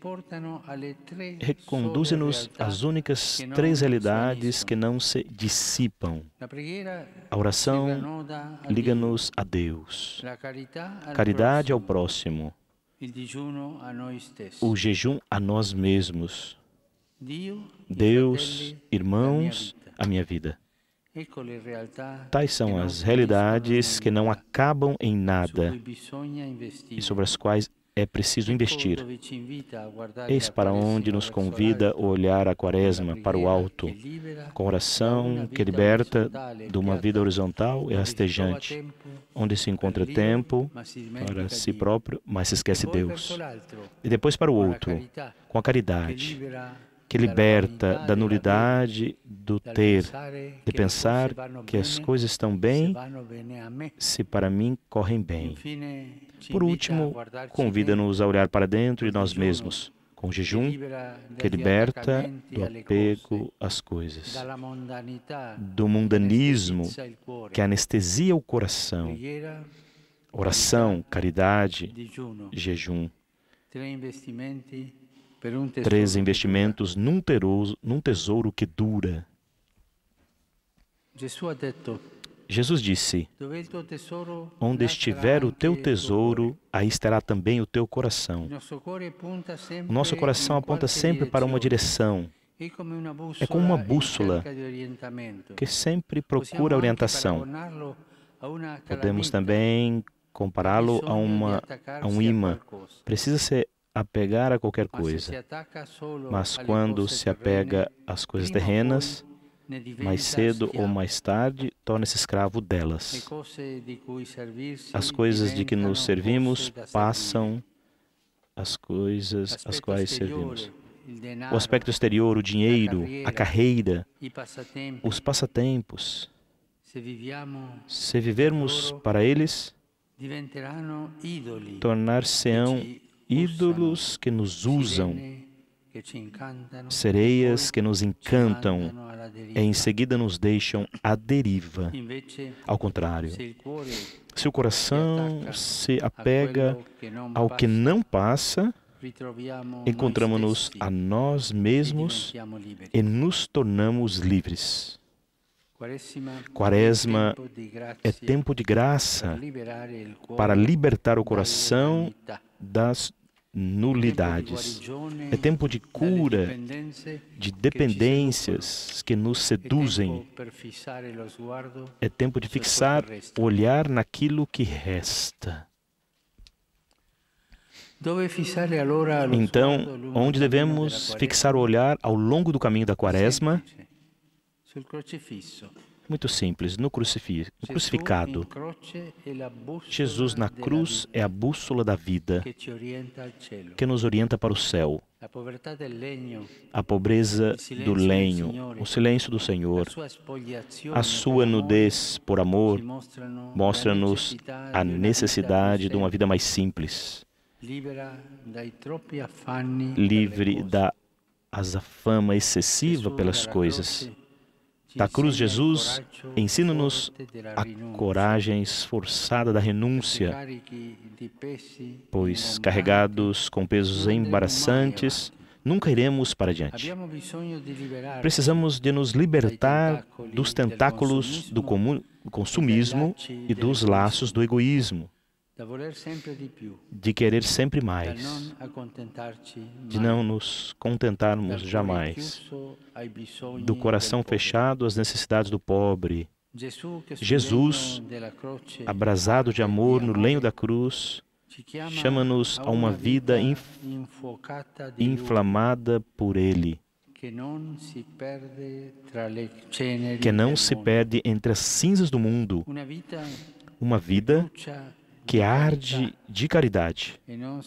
reconduzem-nos às únicas três realidades que não se dissipam. A oração liga-nos a Deus, caridade ao próximo, o jejum a nós mesmos, Deus, irmãos, a minha vida. Tais são as realidades que não acabam em nada e sobre as quais é preciso investir. Eis para onde nos convida o olhar a Quaresma, para o alto, com oração que liberta de uma vida horizontal e rastejante, onde se encontra tempo para si próprio, mas se esquece Deus. E depois para o outro, com a caridade, que liberta da nulidade do ter, de pensar que as coisas estão bem se para mim correm bem. Por último, convida-nos a olhar para dentro de nós mesmos, com jejum que liberta do apego às coisas, do mundanismo que anestesia o coração. Oração, caridade, jejum. Três investimentos num tesouro, num tesouro que dura. Jesus disse: onde estiver o teu tesouro, aí estará também o teu coração. O nosso coração aponta sempre para uma direção. É como uma bússola que sempre procura orientação. Podemos também compará-lo a, uma, a um imã. Precisa ser apegar a qualquer coisa, mas quando se apega às coisas terrenas, mais cedo ou mais tarde, torna-se escravo delas. As coisas de que nos servimos passam as coisas às quais servimos. O aspecto exterior, o dinheiro, a carreira, os passatempos, se vivermos para eles, tornar-se-ão ídolos que nos usam, sereias que nos encantam e em seguida nos deixam à deriva. Ao contrário, se o coração se apega ao que não passa, encontramos-nos a nós mesmos e nos tornamos livres. Quaresma é tempo de graça para libertar o coração das nulidades. É tempo de cura de dependências que nos seduzem. É tempo de fixar o olhar naquilo que resta. Então, onde devemos fixar o olhar ao longo do caminho da Quaresma? Muito simples, no crucificado. Jesus na cruz é a bússola da vida que nos orienta para o céu. A pobreza do lenho, o silêncio do Senhor, a sua nudez por amor, mostra-nos a necessidade de uma vida mais simples, livre da azafama excessiva pelas coisas. Da cruz, Jesus ensina-nos a coragem esforçada da renúncia, pois, carregados com pesos embaraçantes, nunca iremos para diante. Precisamos de nos libertar dos tentáculos do consumismo e dos laços do egoísmo, de querer sempre mais, de não nos contentarmos jamais, do coração fechado às necessidades do pobre. Jesus, abrasado de amor no lenho da cruz, chama-nos a uma vida inf inflamada por Ele, que não se perde entre as cinzas do mundo, uma vida que arde de caridade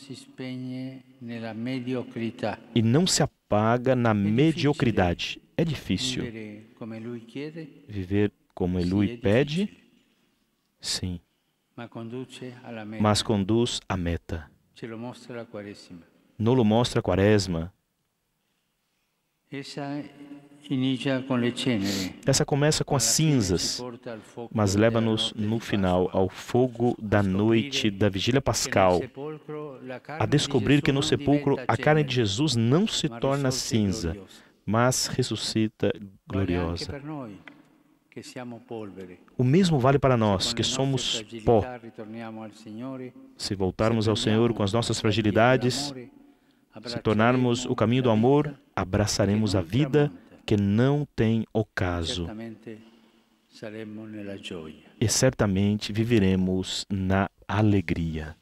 e não se apaga na mediocridade. É difícil viver como Ele pede, sim, mas conduz à meta. Nos mostra a Quaresma. Essa começa com as cinzas, mas leva-nos no final ao fogo da noite da vigília pascal, a descobrir que no sepulcro a carne de Jesus não se torna cinza, mas ressuscita gloriosa. O mesmo vale para nós, que somos pó. Se voltarmos ao Senhor com as nossas fragilidades, se tornarmos o caminho do amor, abraçaremos a vida que não tem ocaso. E certamente viveremos na alegria.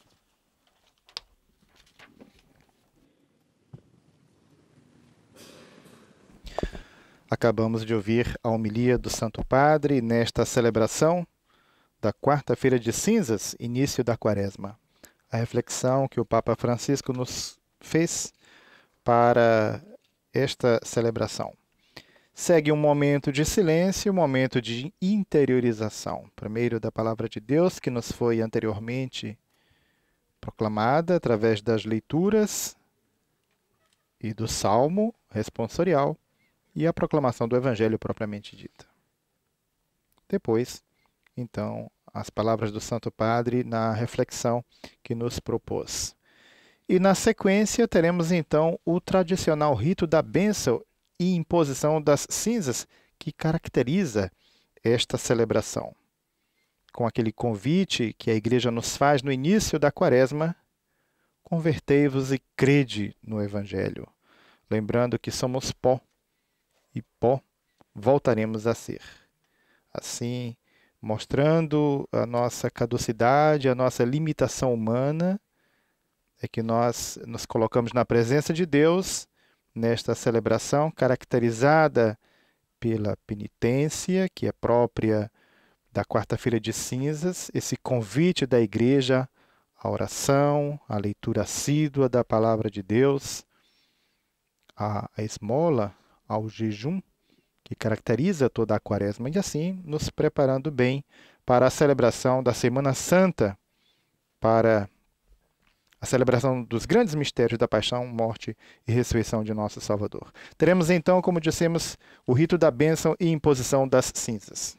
Acabamos de ouvir a homilia do Santo Padre nesta celebração da quarta-feira de cinzas, início da Quaresma. A reflexão que o Papa Francisco nos fez para esta celebração. Segue um momento de silêncio, um momento de interiorização. Primeiro da Palavra de Deus, que nos foi anteriormente proclamada através das leituras e do Salmo responsorial e a proclamação do Evangelho propriamente dita. Depois, então, as palavras do Santo Padre na reflexão que nos propôs. E na sequência teremos então o tradicional rito da bênção e imposição das cinzas que caracteriza esta celebração. Com aquele convite que a Igreja nos faz no início da Quaresma, convertei-vos e crede no Evangelho, lembrando que somos pó, e pó voltaremos a ser. Assim, mostrando a nossa caducidade, a nossa limitação humana, é que nós nos colocamos na presença de Deus nesta celebração caracterizada pela penitência, que é própria da quarta-feira de cinzas, esse convite da Igreja à oração, à leitura assídua da Palavra de Deus, à esmola, ao jejum, que caracteriza toda a Quaresma, e assim nos preparando bem para a celebração da Semana Santa, para a celebração dos grandes mistérios da paixão, morte e ressurreição de nosso Salvador. Teremos então, como dissemos, o rito da bênção e imposição das cinzas.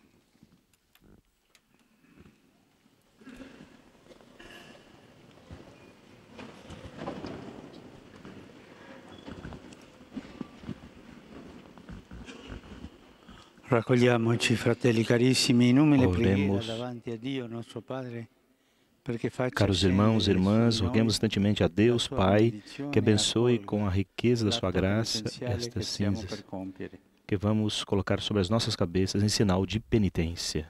Raccogliamoci, fratelli carissimi, in umile preghiera Oremos. davanti a Dio, nostro Padre, perché faccia Caros irmãos e scendere irmãs, su di roguemos noi instantemente a Deus, la sua Pai, benedizione que e abençoe accolga com a riqueza da sua l'atto graça penitenziale che estas stiamo cinzas per compiere. que vamos colocar sobre as nossas cabeças em sinal de penitência.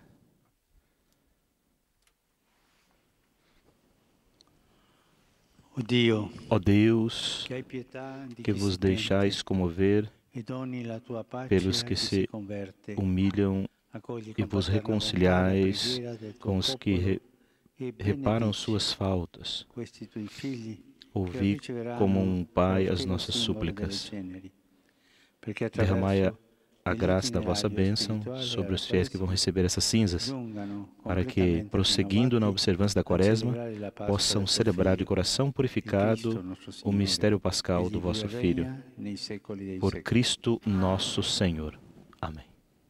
O Dio, Ó Deus, che hai pietà di que chi vos si deixais comover pente e doni la tua pace pelos a que chi se si converte, humilham accogli e con vos fraterna bontà la reconciliais preghiera del tuo com os que popolo re- e reparam benedici suas faltas. questi tuoi figli che Ouvi riceveranno como um Pai lo as spirito nossas simbolo delle súplicas. ceneri, perché Derramai a, attraverso a gli graça da vossa itinerari bênção spirituali sobre os della fiéis que vão Quaresima receber essas cinzas, giungano para que, completamente prosseguindo na rinnovati observância da a Quaresma, celebrare la Pasqua possam del tuo celebrar de Figlio, coração di purificado Cristo nostro o Signore, mistério pascal egli do vive vosso e Filho. regna nei secoli dei Por secoli. Cristo nosso Senhor. Amém.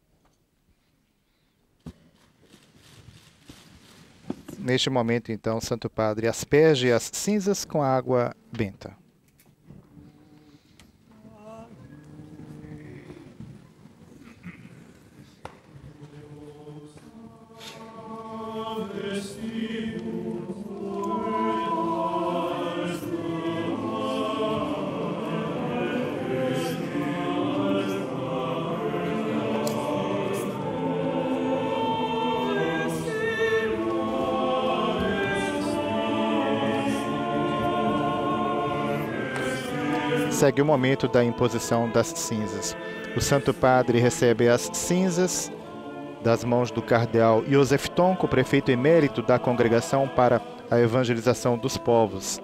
Neste momento, então, Santo Padre asperge as cinzas com água benta. Segue o momento da imposição das cinzas. O Santo Padre recebe as cinzas das mãos do cardeal Joseph Tonco, prefeito emérito da Congregação para a Evangelização dos Povos.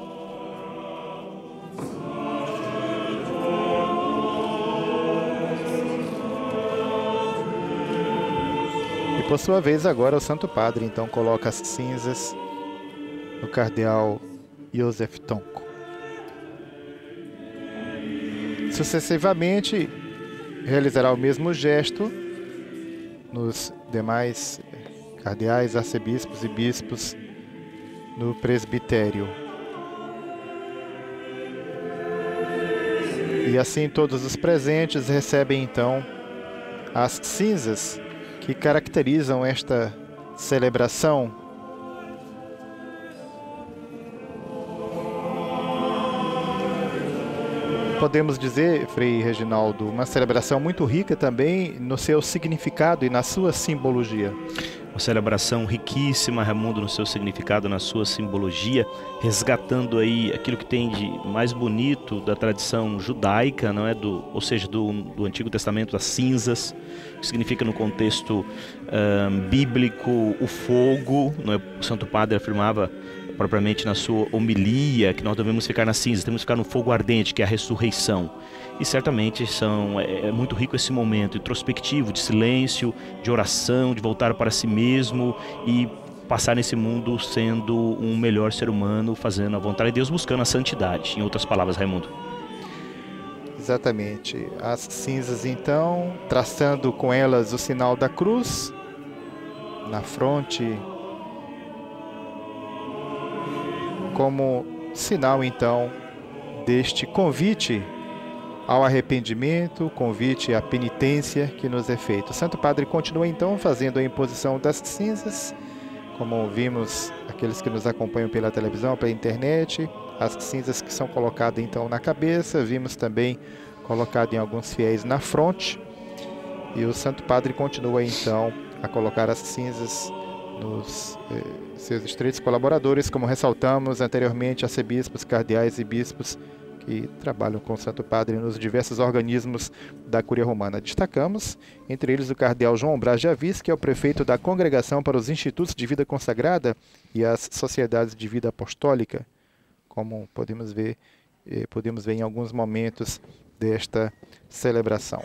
E por sua vez, agora o Santo Padre então coloca as cinzas no cardeal Joseph Tonco. Sucessivamente, realizará o mesmo gesto nos demais cardeais, arcebispos e bispos no presbitério. E assim todos os presentes recebem então as cinzas que caracterizam esta celebração. Podemos dizer, Frei Reginaldo, uma celebração muito rica também no seu significado e na sua simbologia. Uma celebração riquíssima, Raimundo, no seu significado, na sua simbologia, resgatando aí aquilo que tem de mais bonito da tradição judaica, não é? Do, ou seja, do, do Antigo Testamento, das cinzas, que significa no contexto um, bíblico o fogo, não é? O Santo Padre afirmava propriamente na sua homilia que nós devemos ficar nas cinzas, temos que ficar no fogo ardente, que é a ressurreição. E certamente são, é, é muito rico esse momento introspectivo, de silêncio, de oração, de voltar para si mesmo e passar nesse mundo sendo um melhor ser humano, fazendo a vontade de Deus, buscando a santidade. Em outras palavras, Raimundo. Exatamente. As cinzas, então, traçando com elas o sinal da cruz na fronte, como sinal, então, deste convite ao arrependimento, convite à penitência que nos é feito. O Santo Padre continua, então, fazendo a imposição das cinzas, como vimos aqueles que nos acompanham pela televisão, pela internet, as cinzas que são colocadas, então, na cabeça, vimos também colocado em alguns fiéis na fronte, e o Santo Padre continua, então, a colocar as cinzas nos eh, seus estreitos colaboradores, como ressaltamos anteriormente, arcebispos, cardeais e bispos que trabalham com o Santo Padre nos diversos organismos da Cúria Romana. Destacamos, entre eles, o cardeal João Braz de Avis, que é o prefeito da Congregação para os Institutos de Vida Consagrada e as Sociedades de Vida Apostólica, como podemos ver, eh, podemos ver em alguns momentos desta celebração.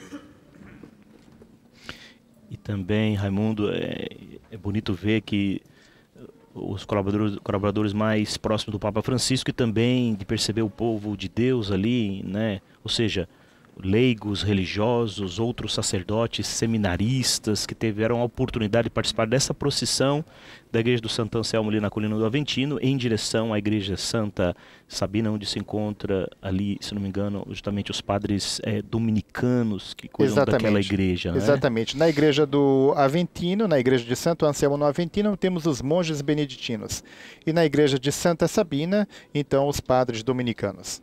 E também, Raimundo, é, é bonito ver que os colaboradores, colaboradores mais próximos do Papa Francisco e também de perceber o povo de Deus ali, né? Ou seja, leigos, religiosos, outros sacerdotes, seminaristas que tiveram a oportunidade de participar dessa procissão da Igreja do Santo Anselmo ali na Colina do Aventino, em direção à Igreja Santa Sabina, onde se encontra ali, se não me engano, justamente os padres é, dominicanos que cuidam Exatamente. daquela igreja. Né? Exatamente. Na Igreja do Aventino, na Igreja de Santo Anselmo no Aventino, temos os monges beneditinos. E na Igreja de Santa Sabina, então, os padres dominicanos.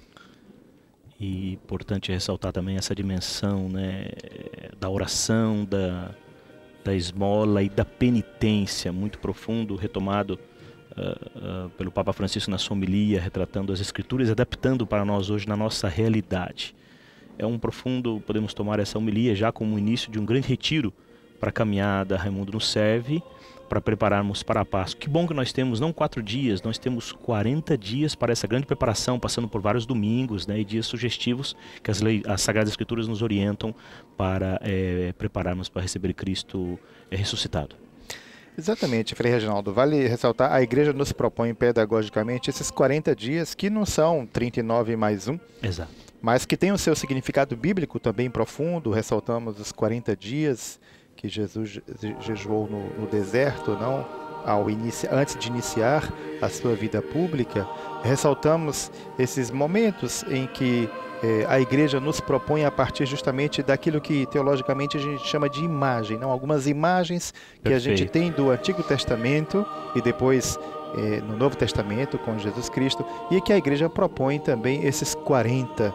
E importante ressaltar também essa dimensão, né, da oração, da, da esmola e da penitência, muito profundo, retomado uh, uh, pelo Papa Francisco na sua homilia, retratando as Escrituras e adaptando para nós hoje na nossa realidade. É um profundo, podemos tomar essa homilia já como o início de um grande retiro para a caminhada Raimundo nos serve, para prepararmos para a Páscoa. Que bom que nós temos não quatro dias, nós temos quarenta dias para essa grande preparação, passando por vários domingos, né, e dias sugestivos que as, leis, as Sagradas Escrituras nos orientam para é, prepararmos para receber Cristo é, ressuscitado. Exatamente, Frei Reginaldo. Vale ressaltar, a Igreja nos propõe pedagogicamente esses quarenta dias, que não são trinta e nove mais um, Exato. mas que tem o seu significado bíblico também profundo. Ressaltamos os quarenta dias que Jesus jejuou no, no deserto, não? Ao inici... antes de iniciar a sua vida pública. Ressaltamos esses momentos em que eh, a Igreja nos propõe a partir justamente daquilo que teologicamente a gente chama de imagem, não? Algumas imagens que Perfeito. A gente tem do Antigo Testamento e depois eh, no Novo Testamento com Jesus Cristo, e que a Igreja propõe também esses quarenta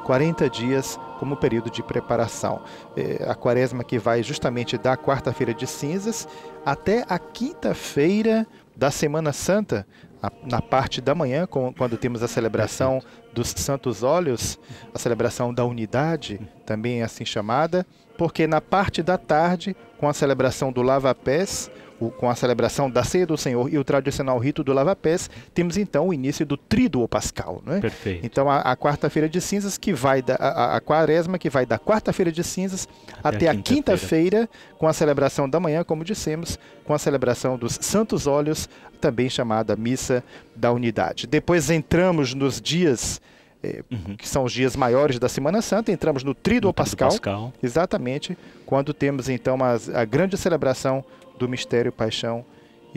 dias como período de preparação. É, a quaresma que vai justamente da quarta-feira de cinzas até a quinta-feira da Semana Santa, a, na parte da manhã, com, quando temos a celebração dos Santos Óleos, a celebração da unidade, também é assim chamada, porque na parte da tarde, com a celebração do lava-pés, o, com a celebração da Ceia do Senhor e o tradicional rito do lava-pés, temos então o início do Tríduo Pascal. Não é? Perfeito. Então a, a quarta-feira de cinzas, que vai da, a, a quaresma, que vai da quarta-feira de cinzas até, até a quinta-feira, com a celebração da manhã, como dissemos, com a celebração dos Santos Óleos, também chamada Missa da Unidade. Depois entramos nos dias Uhum. que são os dias maiores da Semana Santa, entramos no Tríduo Pascal, Pascal, exatamente, quando temos então a, a grande celebração do mistério Paixão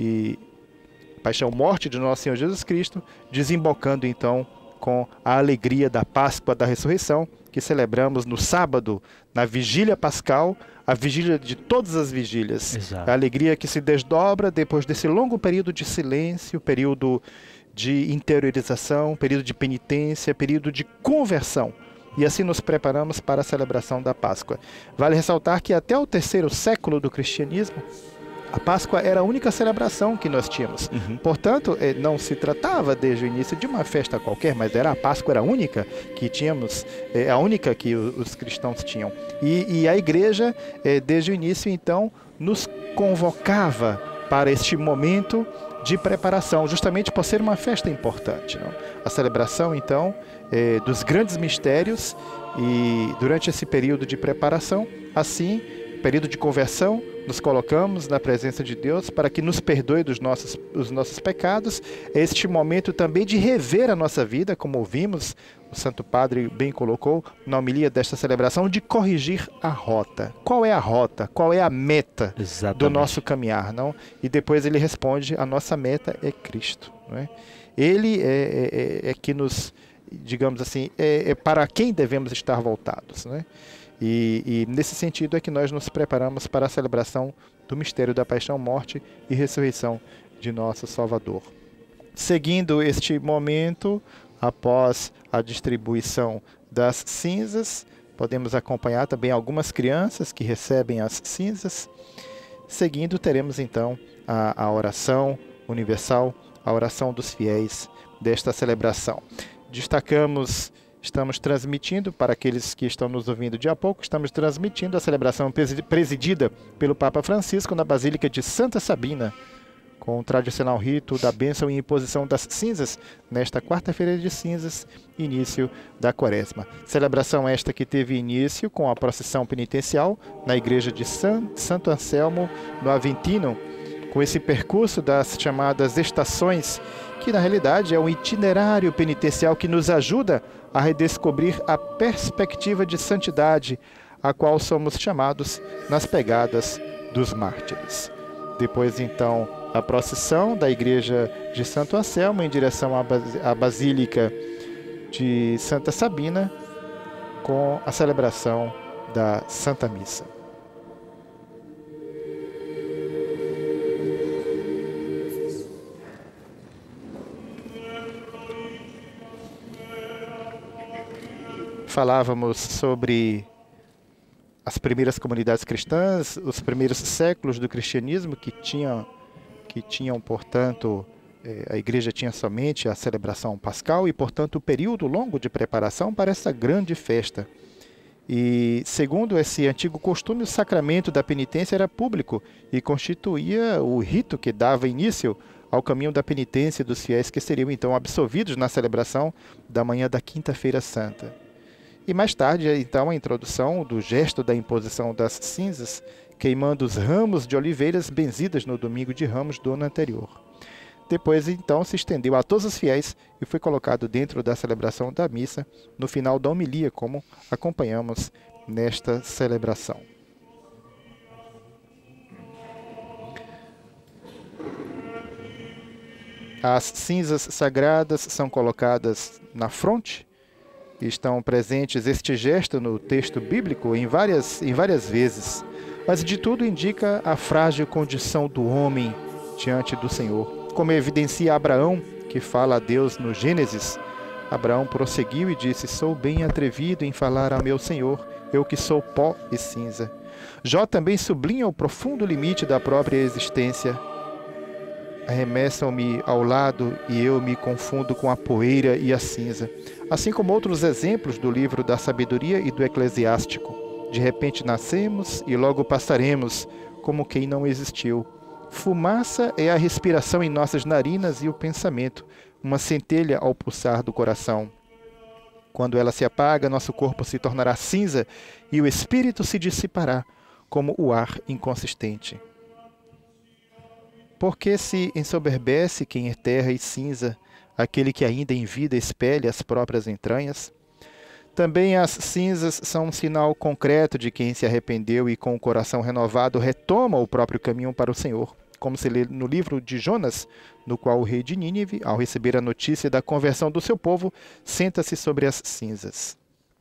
e Paixão Morte de Nosso Senhor Jesus Cristo, desembocando então com a alegria da Páscoa da Ressurreição, que celebramos no sábado, na Vigília Pascal, a vigília de todas as vigílias. Exato. A alegria que se desdobra depois desse longo período de silêncio, período de interiorização, período de penitência, período de conversão. E assim nos preparamos para a celebração da Páscoa. Vale ressaltar que até o terceiro século do cristianismo, a Páscoa era a única celebração que nós tínhamos. Uhum. Portanto, não se tratava desde o início de uma festa qualquer, mas era a Páscoa era a única que tínhamos, é a única que os cristãos tinham. E, e a Igreja, desde o início, então, nos convocava para este momento de preparação, justamente por ser uma festa importante. Não? A celebração, então, é, dos grandes mistérios, e durante esse período de preparação, assim, período de conversão, nos colocamos na presença de Deus para que nos perdoe dos nossos, os nossos pecados. É este momento também de rever a nossa vida, como ouvimos, o Santo Padre bem colocou na homilia desta celebração, de corrigir a rota. Qual é a rota? Qual é a meta Exatamente. Do nosso caminhar? Não? E depois ele responde, a nossa meta é Cristo. Não é? Ele é, é, é que nos, digamos assim, é, é para quem devemos estar voltados. Não é? E, e nesse sentido é que nós nos preparamos para a celebração do mistério da paixão, morte e ressurreição de nosso Salvador. Seguindo este momento, após a distribuição das cinzas, podemos acompanhar também algumas crianças que recebem as cinzas. Seguindo, teremos então a, a oração universal, a oração dos fiéis desta celebração. Destacamos... Estamos transmitindo, para aqueles que estão nos ouvindo de a pouco, estamos transmitindo a celebração presidida pelo Papa Francisco na Basílica de Santa Sabina, com o tradicional rito da bênção e imposição das cinzas, nesta quarta-feira de cinzas, início da quaresma. Celebração esta que teve início com a procissão penitencial na igreja de San, Santo Anselmo, no Aventino, com esse percurso das chamadas estações, que na realidade é um itinerário penitencial que nos ajuda a redescobrir a perspectiva de santidade a qual somos chamados nas pegadas dos mártires. Depois, então, a procissão da igreja de Santo Anselmo em direção à, Bas à Basílica de Santa Sabina, com a celebração da Santa Missa. Falávamos sobre as primeiras comunidades cristãs, os primeiros séculos do cristianismo que tinham, que tinham, portanto, a igreja tinha somente a celebração pascal e, portanto, o período longo de preparação para essa grande festa. E, segundo esse antigo costume, o sacramento da penitência era público e constituía o rito que dava início ao caminho da penitência dos fiéis que seriam, então, absolvidos na celebração da manhã da Quinta-feira Santa. E mais tarde, então, a introdução do gesto da imposição das cinzas, queimando os ramos de oliveiras benzidas no domingo de Ramos do ano anterior. Depois, então, se estendeu a todos os fiéis e foi colocado dentro da celebração da missa, no final da homilia, como acompanhamos nesta celebração. As cinzas sagradas são colocadas na fronte. Estão presentes este gesto no texto bíblico em várias, em várias vezes, mas de tudo indica a frágil condição do homem diante do Senhor, como evidencia Abraão, que fala a Deus no Gênesis. Abraão prosseguiu e disse: sou bem atrevido em falar ao meu Senhor, eu que sou pó e cinza. Jó também sublinha o profundo limite da própria existência. Arremessam-me ao lado e eu me confundo com a poeira e a cinza. Assim como outros exemplos do livro da sabedoria e do eclesiástico. De repente nascemos e logo passaremos, como quem não existiu. Fumaça é a respiração em nossas narinas e o pensamento, uma centelha ao pulsar do coração. Quando ela se apaga, nosso corpo se tornará cinza e o espírito se dissipará, como o ar inconsistente. Porque se ensoberbece quem é terra e cinza, aquele que ainda em vida espelha as próprias entranhas? Também as cinzas são um sinal concreto de quem se arrependeu e com o coração renovado retoma o próprio caminho para o Senhor, como se lê no livro de Jonas, no qual o rei de Nínive, ao receber a notícia da conversão do seu povo, senta-se sobre as cinzas.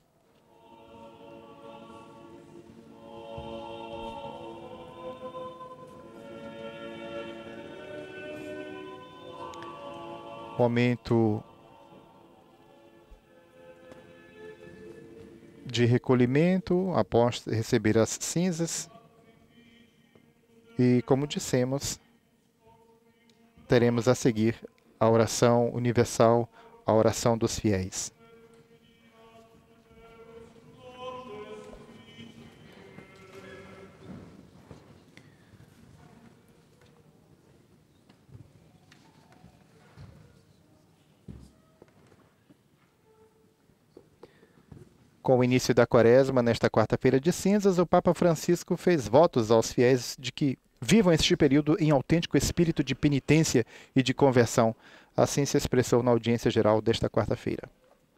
Momento de recolhimento após receber as cinzas. E, como dissemos, teremos a seguir a oração universal, a oração dos fiéis. Com o início da quaresma, nesta quarta-feira de cinzas, o Papa Francisco fez votos aos fiéis de que vivam este período em autêntico espírito de penitência e de conversão. Assim se expressou na audiência geral desta quarta-feira.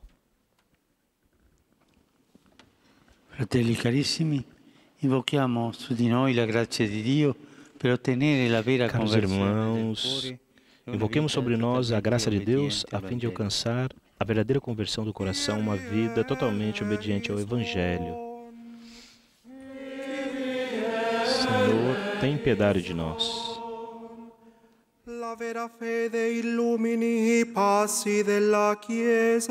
Fratelli carissimi, invochiamo su di noi la grazia di Dio per ottenere la vera Caros conversione irmãos, del cuore. invoquemos sobre nós a graça de Deus a fim de alcançar a verdadeira conversão do coração, uma vida totalmente obediente ao Evangelho. Senhor, tem piedade de nós. La vera fede illumini i passi della Chiesa.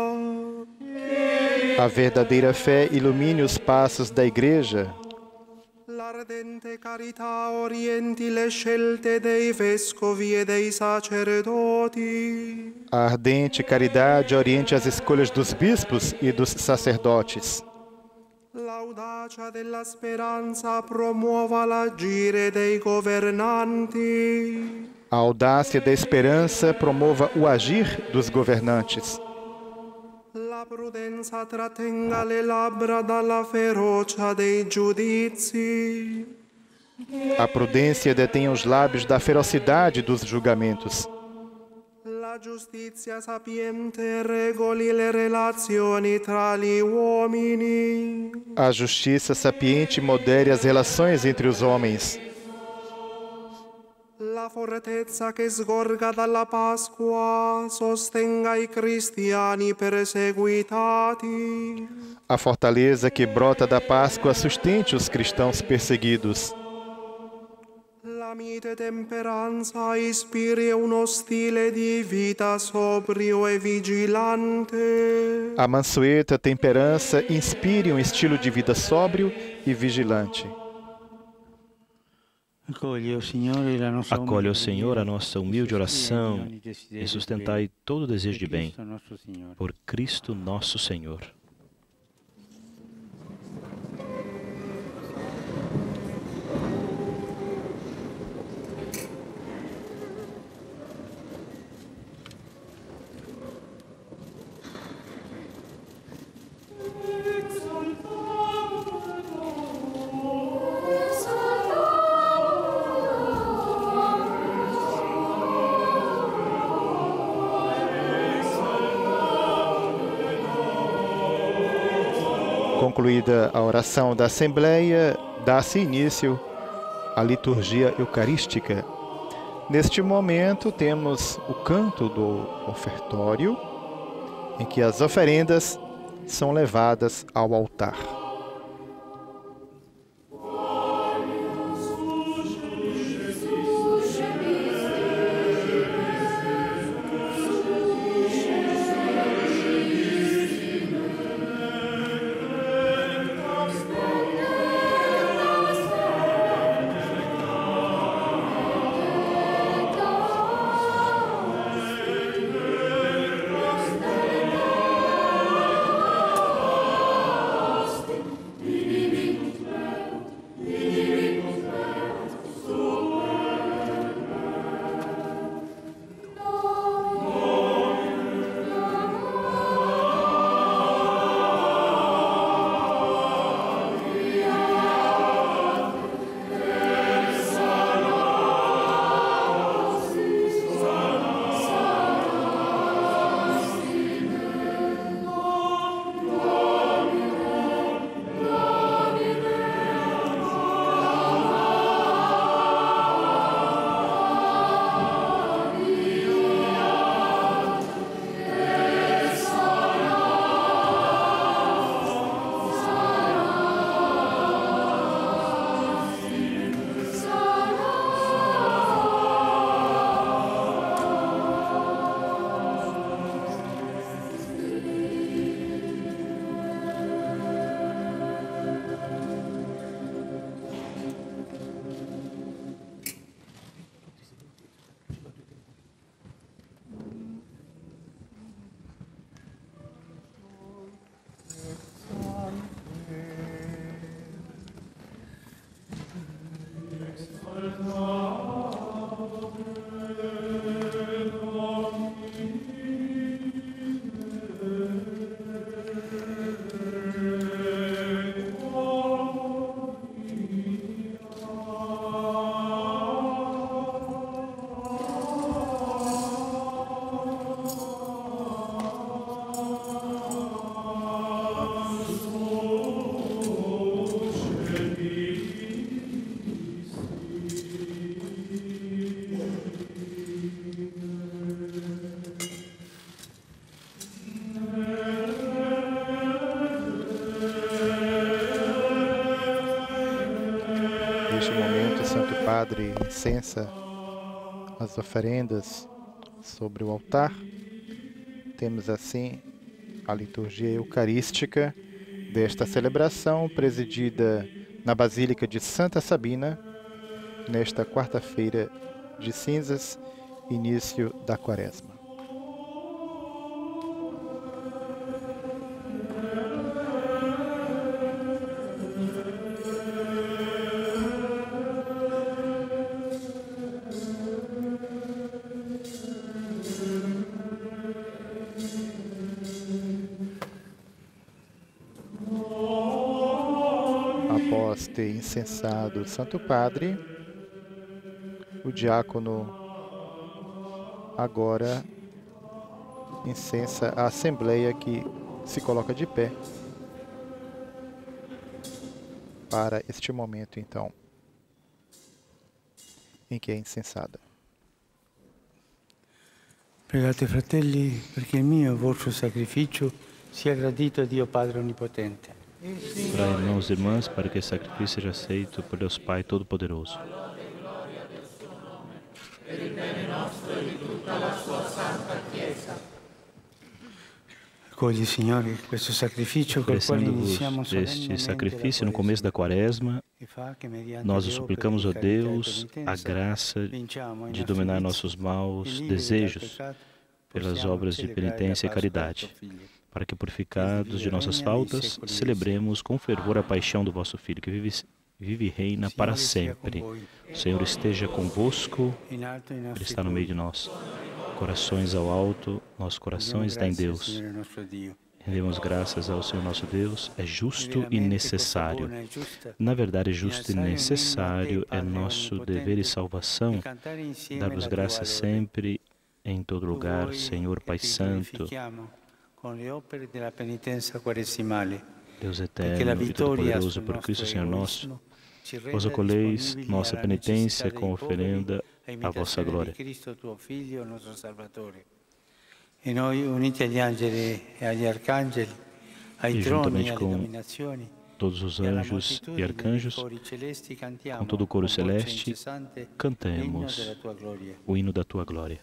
A verdadeira fé ilumine os passos da Igreja. L'ardente carità orienti le scelte dei vescovi e dei sacerdoti. A ardente caridade oriente as escolhas dos bispos e dos sacerdotes. L'audacia della speranza promuova l'agire dei governanti. A audácia da esperança promova o agir dos governantes. La prudenza trattenga le labbra dalla ferocia dei giudizi. A prudência detém os lábios da ferocidade dos julgamentos. La giustizia sapiente regoli le relazioni tra gli uomini. A justiça sapiente modere as relações entre os homens. La fortezza che sgorga dalla Pasqua sostenga i cristiani perseguitati. A fortaleza que brota da Páscoa sustente os cristãos perseguidos. La mite temperanza ispiri uno stile di vita sobrio e vigilante. A mansueta temperança inspire um estilo de vida sóbrio e vigilante. Acolhe, ó Senhor, a nossa humilde oração e sustentai todo o desejo de bem. Por Cristo nosso Senhor. Concluída a oração da Assembleia, dá-se início à liturgia eucarística. Neste momento, temos o canto do ofertório, em que as oferendas são levadas ao altar. Neste momento, o Santo Padre incensa as oferendas sobre o altar. Temos assim a liturgia eucarística desta celebração, presidida na Basílica de Santa Sabina, nesta quarta-feira de cinzas, início da Quaresma. Após ter incensado o Santo Padre, o diácono agora incensa a Assembleia, que se coloca de pé para este momento, então, em que é incensada. Pregate, fratelli, perché il mio e il vostro sacrificio sia gradito a Dio Padre Onnipotente. Orai, irmãos e irmãs, para que esse sacrifício seja aceito por Deus Pai Todo-Poderoso. Accogli, Signore, questo sacrificio col quale iniziamo Oferecendo-vos este sacrifício no começo da Quaresma, nós o suplicamos a Deus a graça de dominar nossos maus desejos pelas obras de penitência e caridade, para que, purificados de nossas faltas, celebremos com fervor a paixão do vosso Filho, que vive, vive e reina para sempre. O Senhor esteja convosco, Ele está no meio de nós. Corações ao alto, nossos corações está em Deus. Rendemos graças ao Senhor nosso Deus, é justo e necessário. Na verdade, é justo e necessário, é nosso dever e salvação dar-vos graças sempre, em todo lugar, Senhor Pai Santo, Deus eterno e todo-poderoso, por Cristo Senhor nosso, vós acolheis nossa penitência com oferenda à vossa glória. E noi, uniti agli angeli e agli arcangeli, ai E troni e juntamente alle com dominazioni, todos os anjos e arcanjos, com todo o coro celeste, cantemos o hino da tua glória.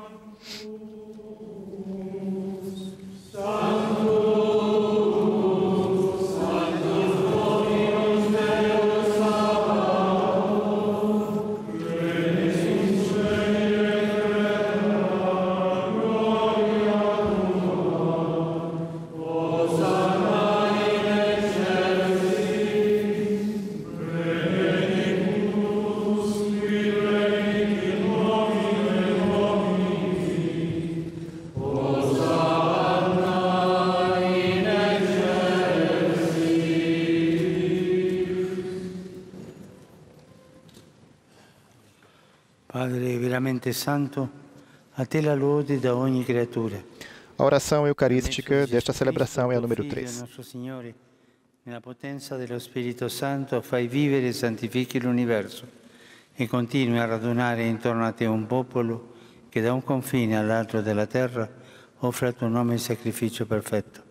Padre veramente santo, a te la lode da ogni creatura. A oração eucarística desta celebração é a número três. Nostro Signore, nella potenza dello Spirito Santo, fai vivere e santifichi l'universo e continui a radunare intorno a te un popolo che da un confine all'altro della terra offre a tuo nome il sacrificio perfetto.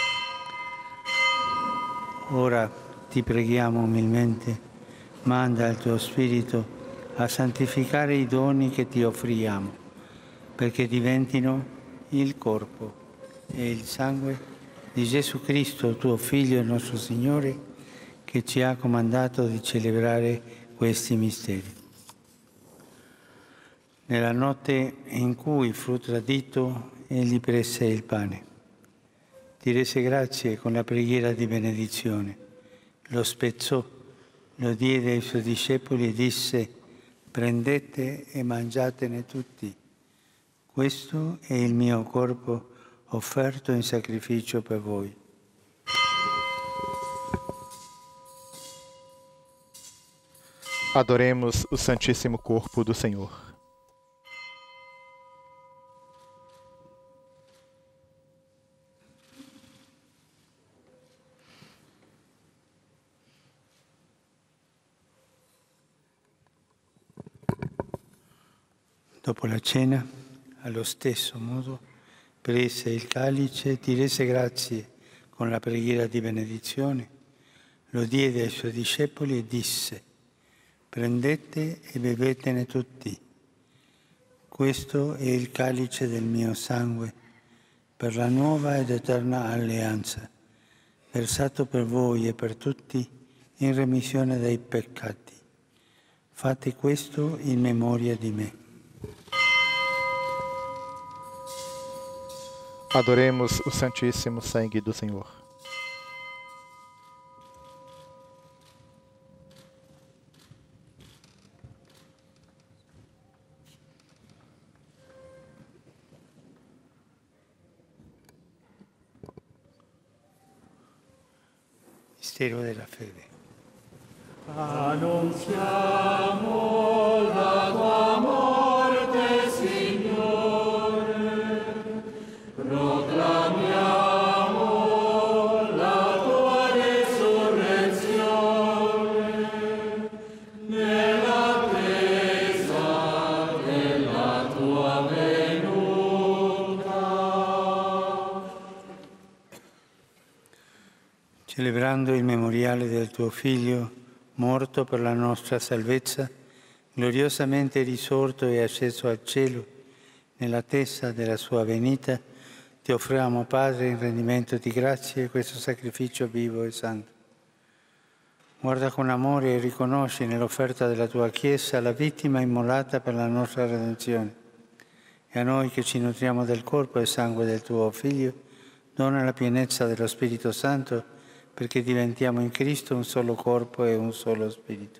Ora ti preghiamo umilmente, manda il tuo Spirito a santificare i doni che ti offriamo, perché diventino il corpo e il sangue di Gesù Cristo, tuo Figlio e nostro Signore, che ci ha comandato di celebrare questi misteri. Nella notte in cui fu tradito, egli prese il pane. Ti rese grazie con la preghiera di benedizione. Lo spezzò, lo diede ai suoi discepoli e disse: prendete e mangiatene tutti. Questo è il mio corpo offerto in sacrificio per voi. Adoremos o Santíssimo Corpo do Senhor. Dopo la cena, allo stesso modo, prese il calice, ti rese grazie con la preghiera di benedizione, lo diede ai suoi discepoli e disse: prendete e bevetene tutti. Questo è il calice del mio sangue, per la nuova ed eterna alleanza, versato per voi e per tutti in remissione dei peccati. Fate questo in memoria di me. Adoremos o Santíssimo Sangue do Senhor. Mistero della fede. Annunziamo la tua morte, Signore, proclamiamo la tua resurrezione, nell'attesa della tua venuta. Celebrando il memoriale del tuo Figlio, morto per la nostra salvezza, gloriosamente risorto e asceso al cielo, nell'attesa della sua venita, ti offriamo, Padre, in rendimento di grazie questo sacrificio vivo e santo. Guarda con amore e riconosci nell'offerta della tua Chiesa la vittima immolata per la nostra redenzione. E a noi che ci nutriamo del corpo e sangue del tuo Figlio, dona la pienezza dello Spirito Santo, perché diventiamo in Cristo un solo corpo e un solo spirito.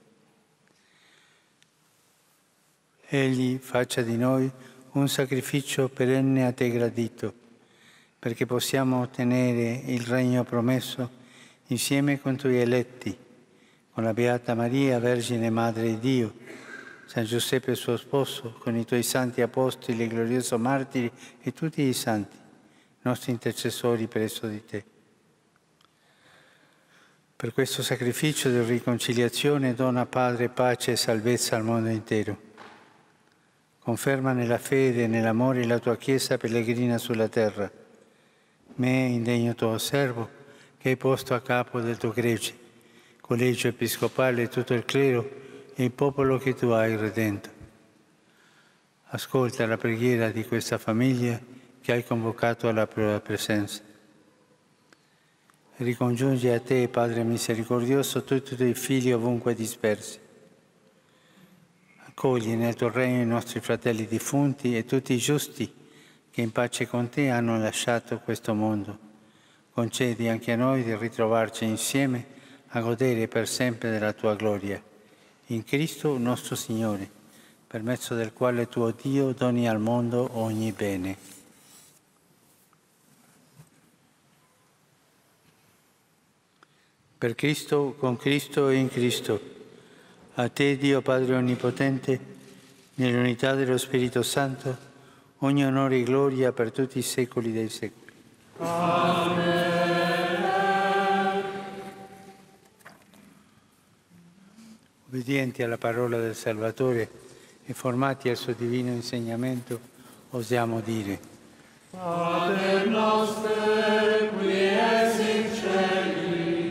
Egli faccia di noi un sacrificio perenne a te gradito, perché possiamo ottenere il regno promesso insieme con i tuoi eletti, con la Beata Maria, Vergine Madre di Dio, San Giuseppe suo sposo, con i tuoi santi apostoli, il glorioso martiri e tutti i santi, nostri intercessori presso di te. Per questo sacrificio di riconciliazione dona, Padre, pace e salvezza al mondo intero. Conferma nella fede e nell'amore la tua Chiesa pellegrina sulla terra. Me, indegno tuo servo, che hai posto a capo del tuo gregge, collegio episcopale e tutto il clero e il popolo che tu hai redento. Ascolta la preghiera di questa famiglia che hai convocato alla tua presenza. Ricongiungi a te, Padre misericordioso, tutti i tuoi figli ovunque dispersi. Accogli nel tuo regno i nostri fratelli defunti e tutti i giusti che in pace con te hanno lasciato questo mondo. Concedi anche a noi di ritrovarci insieme a godere per sempre della tua gloria. In Cristo nostro Signore, per mezzo del quale tuo Dio doni al mondo ogni bene. Per Cristo, con Cristo e in Cristo, a te, Dio Padre Onnipotente, nell'unità dello Spirito Santo, ogni onore e gloria per tutti i secoli dei secoli. Amen. Obbedienti alla parola del Salvatore e formati al suo divino insegnamento, osiamo dire: Pater noster, qui es in celis,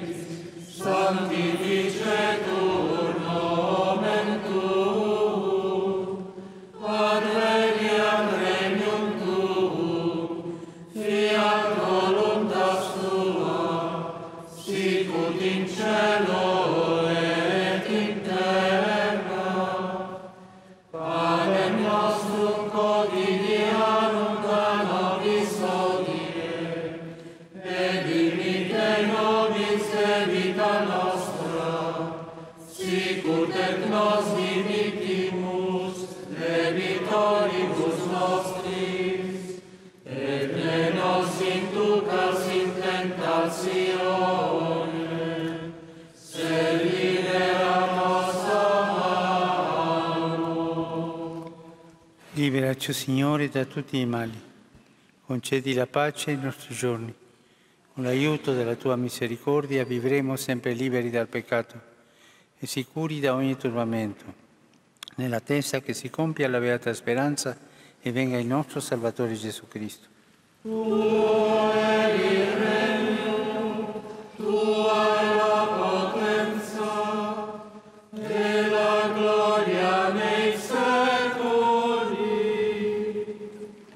sanctificetur nomen tuum, adveniat regnum tuum, fiat voluntas tua, sicut in cielo et in terra. Panem nostrum quotidianum da nobis hodie, et dimitte nobis debita nostra, sicut et nos dimittimus debitoribus nostris, et ne nos inducas in tentatione, sed libera nos a malo. Liberaci, Signore, da tutti i mali. Concedi la pace ai nostri giorni. Con l'aiuto della tua misericordia vivremo sempre liberi dal peccato e sicuri da ogni turbamento, nell'attesa che si compia la beata speranza e venga il nostro Salvatore Gesù Cristo. Tuo è il regno, tua è la potenza e la gloria nei secoli.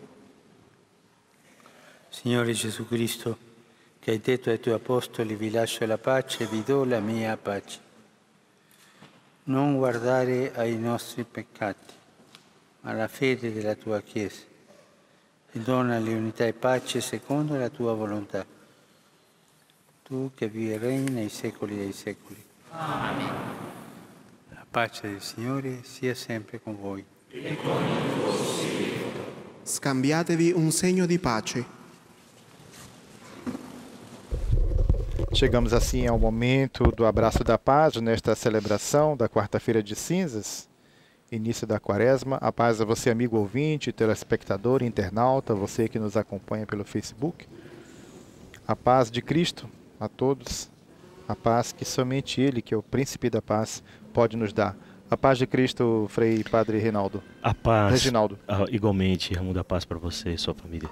Signore Gesù Cristo, che hai detto ai tuoi apostoli: vi lascio la pace, vi do la mia pace. Non guardare ai nostri peccati, ma alla fede della tua Chiesa, e donale unità e pace secondo la tua volontà. Tu che vivi e regni nei secoli dei secoli. Amen. La pace del Signore sia sempre con voi. E con il tuo spirito. Scambiatevi un segno di pace. Chegamos assim ao momento do abraço da paz nesta celebração da quarta-feira de cinzas, início da quaresma. A paz a você, amigo ouvinte, telespectador, internauta, você que nos acompanha pelo Facebook. A paz de Cristo a todos, a paz que somente Ele, que é o príncipe da paz, pode nos dar. A paz de Cristo, Frei Padre Reinaldo. A paz. Reginaldo. Ah, igualmente, Raimundo, a paz para você e sua família.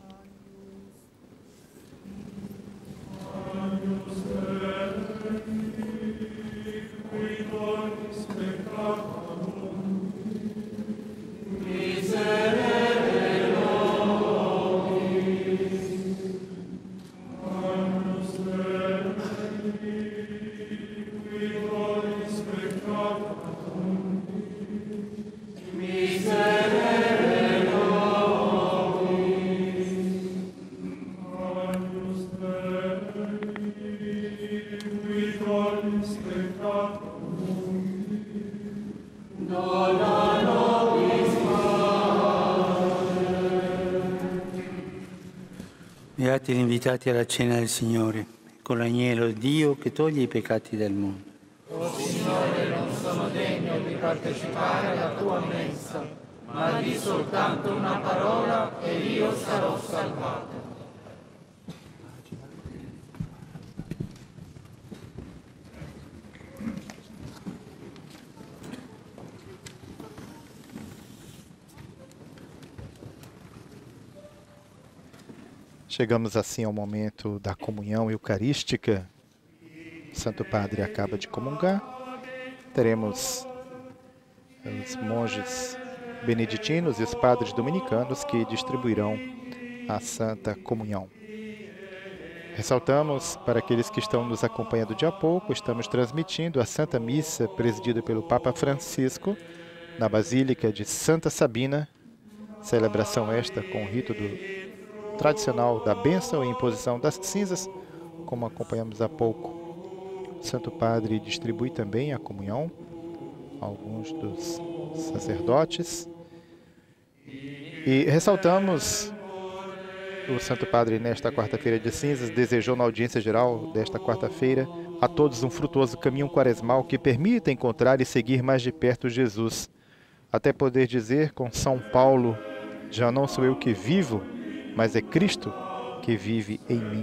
Beati gli invitati alla cena del Signore, con l'agnello Dio che toglie i peccati del mondo. O Signore, non sono degno di partecipare alla tua mensa, ma di soltanto una parola e io sarò salvato. Chegamos assim ao momento da comunhão eucarística. O Santo Padre acaba de comungar. Teremos os monges beneditinos e os padres dominicanos que distribuirão a Santa Comunhão. Ressaltamos para aqueles que estão nos acompanhando de a pouco, estamos transmitindo a Santa Missa presidida pelo Papa Francisco na Basílica de Santa Sabina. Celebração esta com o rito do tradicional da bênção e imposição das cinzas, como acompanhamos há pouco. O Santo Padre distribui também a comunhão a alguns dos sacerdotes. E ressaltamos, o Santo Padre, nesta quarta-feira de cinzas, desejou na audiência geral desta quarta-feira a todos um frutuoso caminho quaresmal que permita encontrar e seguir mais de perto Jesus, até poder dizer com São Paulo: já não sou eu que vivo, mas é Cristo que vive em mim.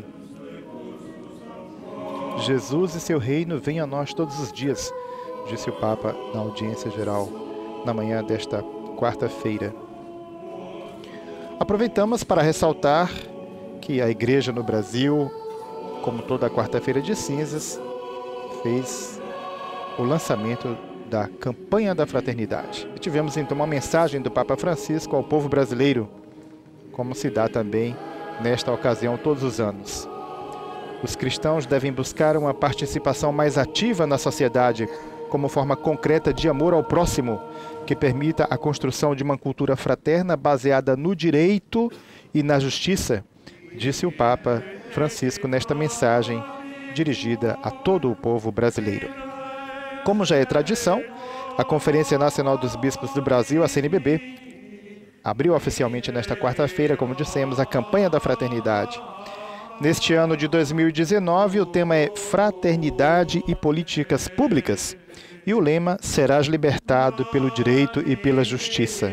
Jesus e seu reino vêm a nós todos os dias, disse o Papa na audiência geral, na manhã desta quarta-feira. Aproveitamos para ressaltar que a Igreja no Brasil, como toda quarta-feira de cinzas, fez o lançamento da campanha da fraternidade. E tivemos então uma mensagem do Papa Francisco ao povo brasileiro, como se dá também nesta ocasião todos os anos. Os cristãos devem buscar uma participação mais ativa na sociedade, como forma concreta de amor ao próximo, que permita a construção de uma cultura fraterna baseada no direito e na justiça, disse o Papa Francisco nesta mensagem dirigida a todo o povo brasileiro. Como já é tradição, a Conferência Nacional dos Bispos do Brasil, a C N B B, abriu oficialmente nesta quarta-feira, como dissemos, a campanha da fraternidade. Neste ano de dois mil e dezenove, o tema é Fraternidade e Políticas Públicas, e o lema: serás libertado pelo direito e pela justiça.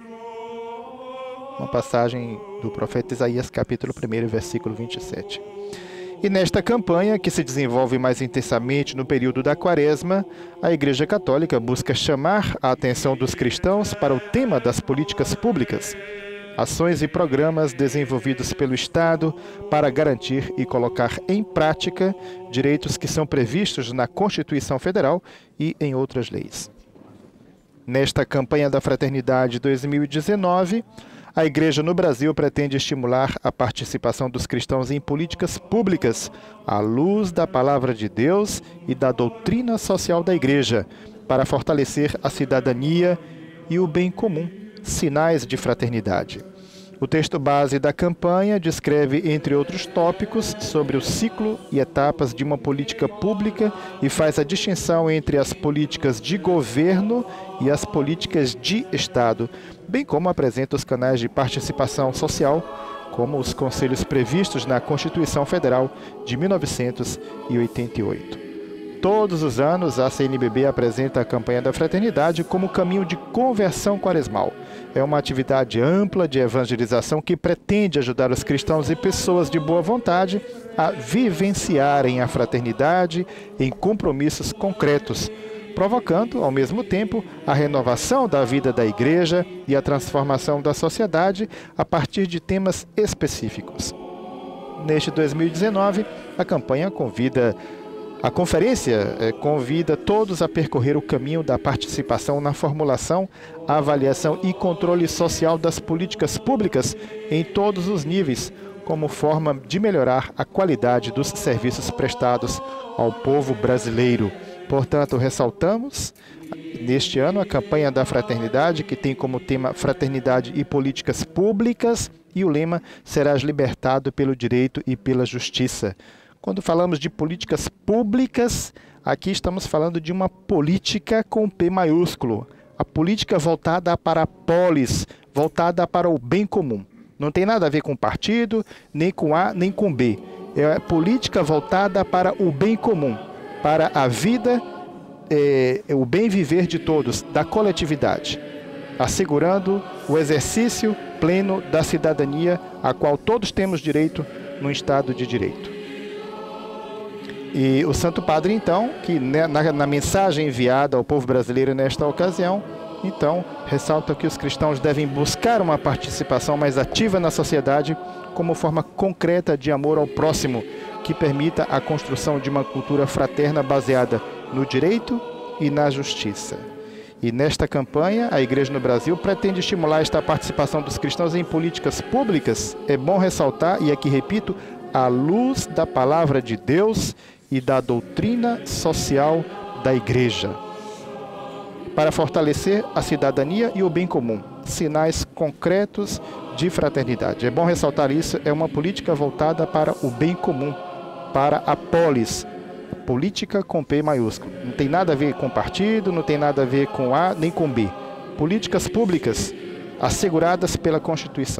Uma passagem do profeta Isaías, capítulo um, versículo vinte e sete. E nesta campanha, que se desenvolve mais intensamente no período da Quaresma, a Igreja Católica busca chamar a atenção dos cristãos para o tema das políticas públicas, ações e programas desenvolvidos pelo Estado para garantir e colocar em prática direitos que são previstos na Constituição Federal e em outras leis. Nesta campanha da Fraternidade dois mil e dezenove, a Igreja no Brasil pretende estimular a participação dos cristãos em políticas públicas à luz da Palavra de Deus e da doutrina social da Igreja, para fortalecer a cidadania e o bem comum, sinais de fraternidade. O texto base da campanha descreve, entre outros tópicos, sobre o ciclo e etapas de uma política pública e faz a distinção entre as políticas de governo e as políticas de Estado, bem como apresenta os canais de participação social como os conselhos previstos na Constituição Federal de mil novecentos e oitenta e oito. Todos os anos, a C N B B apresenta a campanha da fraternidade como caminho de conversão quaresmal. É uma atividade ampla de evangelização que pretende ajudar os cristãos e pessoas de boa vontade a vivenciarem a fraternidade em compromissos concretos, provocando, ao mesmo tempo, a renovação da vida da Igreja e a transformação da sociedade a partir de temas específicos. Neste dois mil e dezenove, a campanha convida A conferência eh, convida todos a percorrer o caminho da participação na formulação, avaliação e controle social das políticas públicas em todos os níveis, como forma de melhorar a qualidade dos serviços prestados ao povo brasileiro. Portanto, ressaltamos, neste ano, a campanha da fraternidade, que tem como tema Fraternidade e Políticas Públicas, e o lema Serás libertado pelo direito e pela justiça. Quando falamos de políticas públicas, aqui estamos falando de uma política com P maiúsculo. A política voltada para a polis, voltada para o bem comum. Não tem nada a ver com partido, nem com A, nem com B. É a política voltada para o bem comum, para a vida, é, o bem viver de todos, da coletividade, assegurando o exercício pleno da cidadania a qual todos temos direito no Estado de Direito. E o Santo Padre, então, que na, na mensagem enviada ao povo brasileiro nesta ocasião, então, ressalta que os cristãos devem buscar uma participação mais ativa na sociedade como forma concreta de amor ao próximo, que permita a construção de uma cultura fraterna baseada no direito e na justiça. E nesta campanha, a Igreja no Brasil pretende estimular esta participação dos cristãos em políticas públicas. É bom ressaltar, e aqui repito, à luz da palavra de Deus e da doutrina social da Igreja, para fortalecer a cidadania e o bem comum, sinais concretos de fraternidade. É bom ressaltar isso, é uma política voltada para o bem comum, para a polis, política com P maiúsculo. Não tem nada a ver com partido, não tem nada a ver com A nem com B. Políticas públicas asseguradas pela Constituição.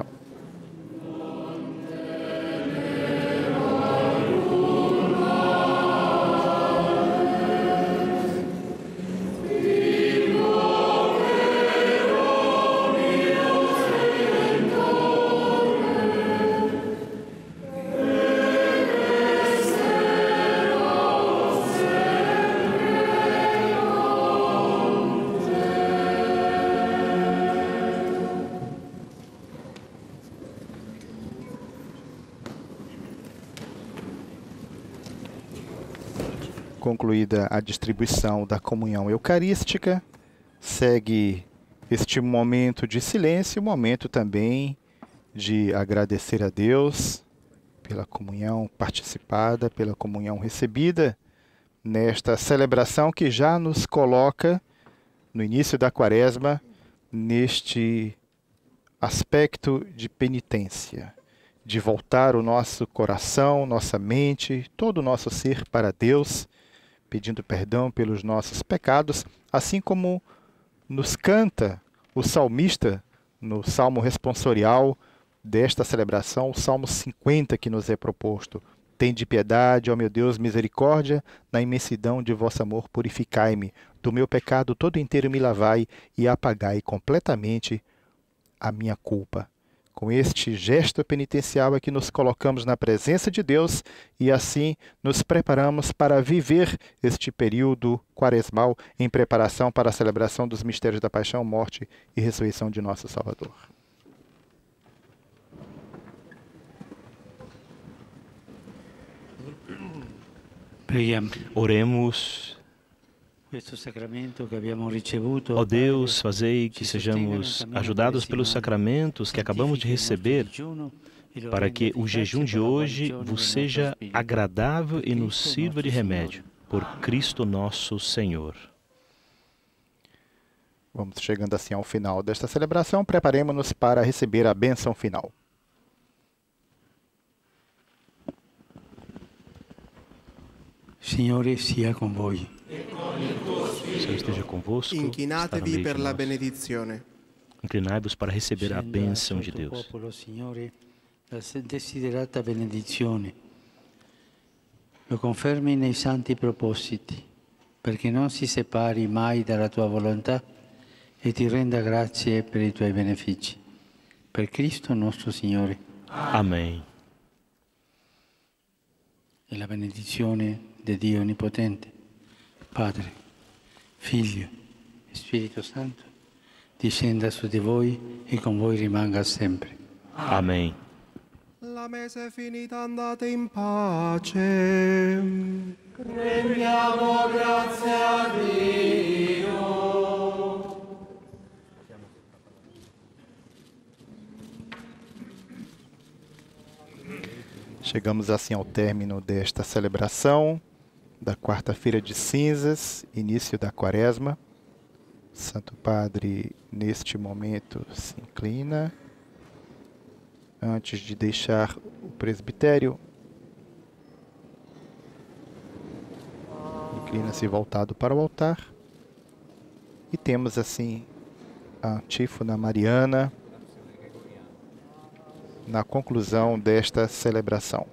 Concluída a distribuição da comunhão eucarística, segue este momento de silêncio, momento também de agradecer a Deus pela comunhão participada, pela comunhão recebida, nesta celebração que já nos coloca no início da Quaresma, neste aspecto de penitência, de voltar o nosso coração, nossa mente, todo o nosso ser para Deus, pedindo perdão pelos nossos pecados, assim como nos canta o salmista no Salmo responsorial desta celebração, o Salmo cinquenta que nos é proposto. Tende piedade, ó meu Deus, misericórdia, na imensidão de vosso amor purificai-me, do meu pecado todo inteiro me lavai e apagai completamente a minha culpa. Com este gesto penitencial é que nos colocamos na presença de Deus e assim nos preparamos para viver este período quaresmal em preparação para a celebração dos mistérios da paixão, morte e ressurreição de nosso Salvador. Oremos. Ó Deus, fazei que sejamos ajudados pelos sacramentos que acabamos de receber, para que o jejum de hoje vos seja agradável e nos sirva de remédio, por Cristo nosso Senhor. Vamos chegando assim ao final desta celebração, preparemos-nos para receber a bênção final. Signore sia con voi. O Senhor esteja convosco. Inclinatevi per la benedizione. Inclinai-vos para receber a bênção de Deus. la desiderata benedizione lo confermi nei santi propositi, perché non si separi mai dalla tua volontà e ti renda grazie per i tuoi benefici. Per Cristo nostro Signore. Amém. E la benedizione di Dio Onnipotente, Padre, Figlio e Spirito Santo, discenda su di voi e con voi rimanga sempre. Amém. La messa è finita, andate in pace. Rendiamo grazie a Dio. Chegamos assim ao término desta celebração da quarta-feira de cinzas, início da quaresma. Santo Padre, neste momento, se inclina. Antes de deixar o presbitério, inclina-se voltado para o altar. E temos assim a antífona mariana na conclusão desta celebração.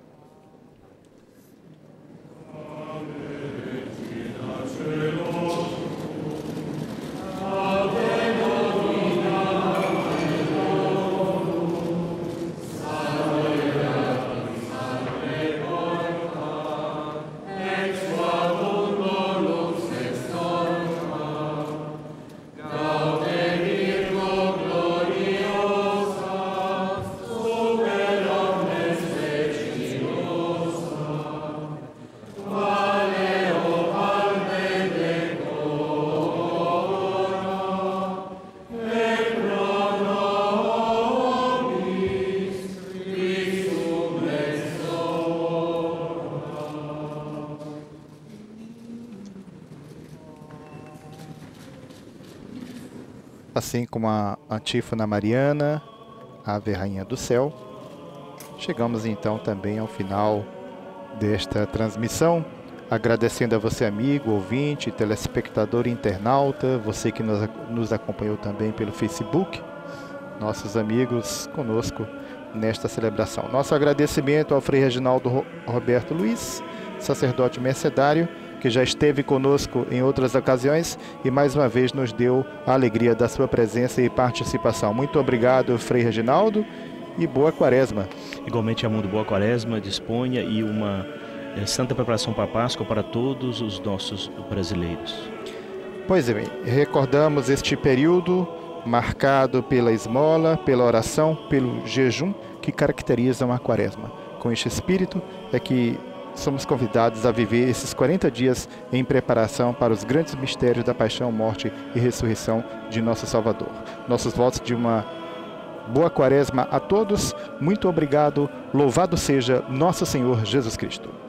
Assim como a antífona mariana, Ave Rainha do Céu, chegamos então também ao final desta transmissão, agradecendo a você, amigo, ouvinte, telespectador e internauta, você que nos, nos acompanhou também pelo Facebook, nossos amigos conosco nesta celebração. Nosso agradecimento ao Frei Reginaldo Roberto Luiz, sacerdote mercedário, que já esteve conosco em outras ocasiões e mais uma vez nos deu a alegria da sua presença e participação. Muito obrigado, Frei Reginaldo, e boa quaresma. Igualmente, Amundo, boa quaresma, disponha e uma é, santa preparação para a Páscoa para todos os nossos brasileiros. Pois bem, recordamos este período marcado pela esmola, pela oração, pelo jejum que caracterizam a quaresma. Com este espírito é que somos convidados a viver esses quarenta dias em preparação para os grandes mistérios da paixão, morte e ressurreição de nosso Salvador. Nossos votos de uma boa quaresma a todos. Muito obrigado. Louvado seja nosso Senhor Jesus Cristo.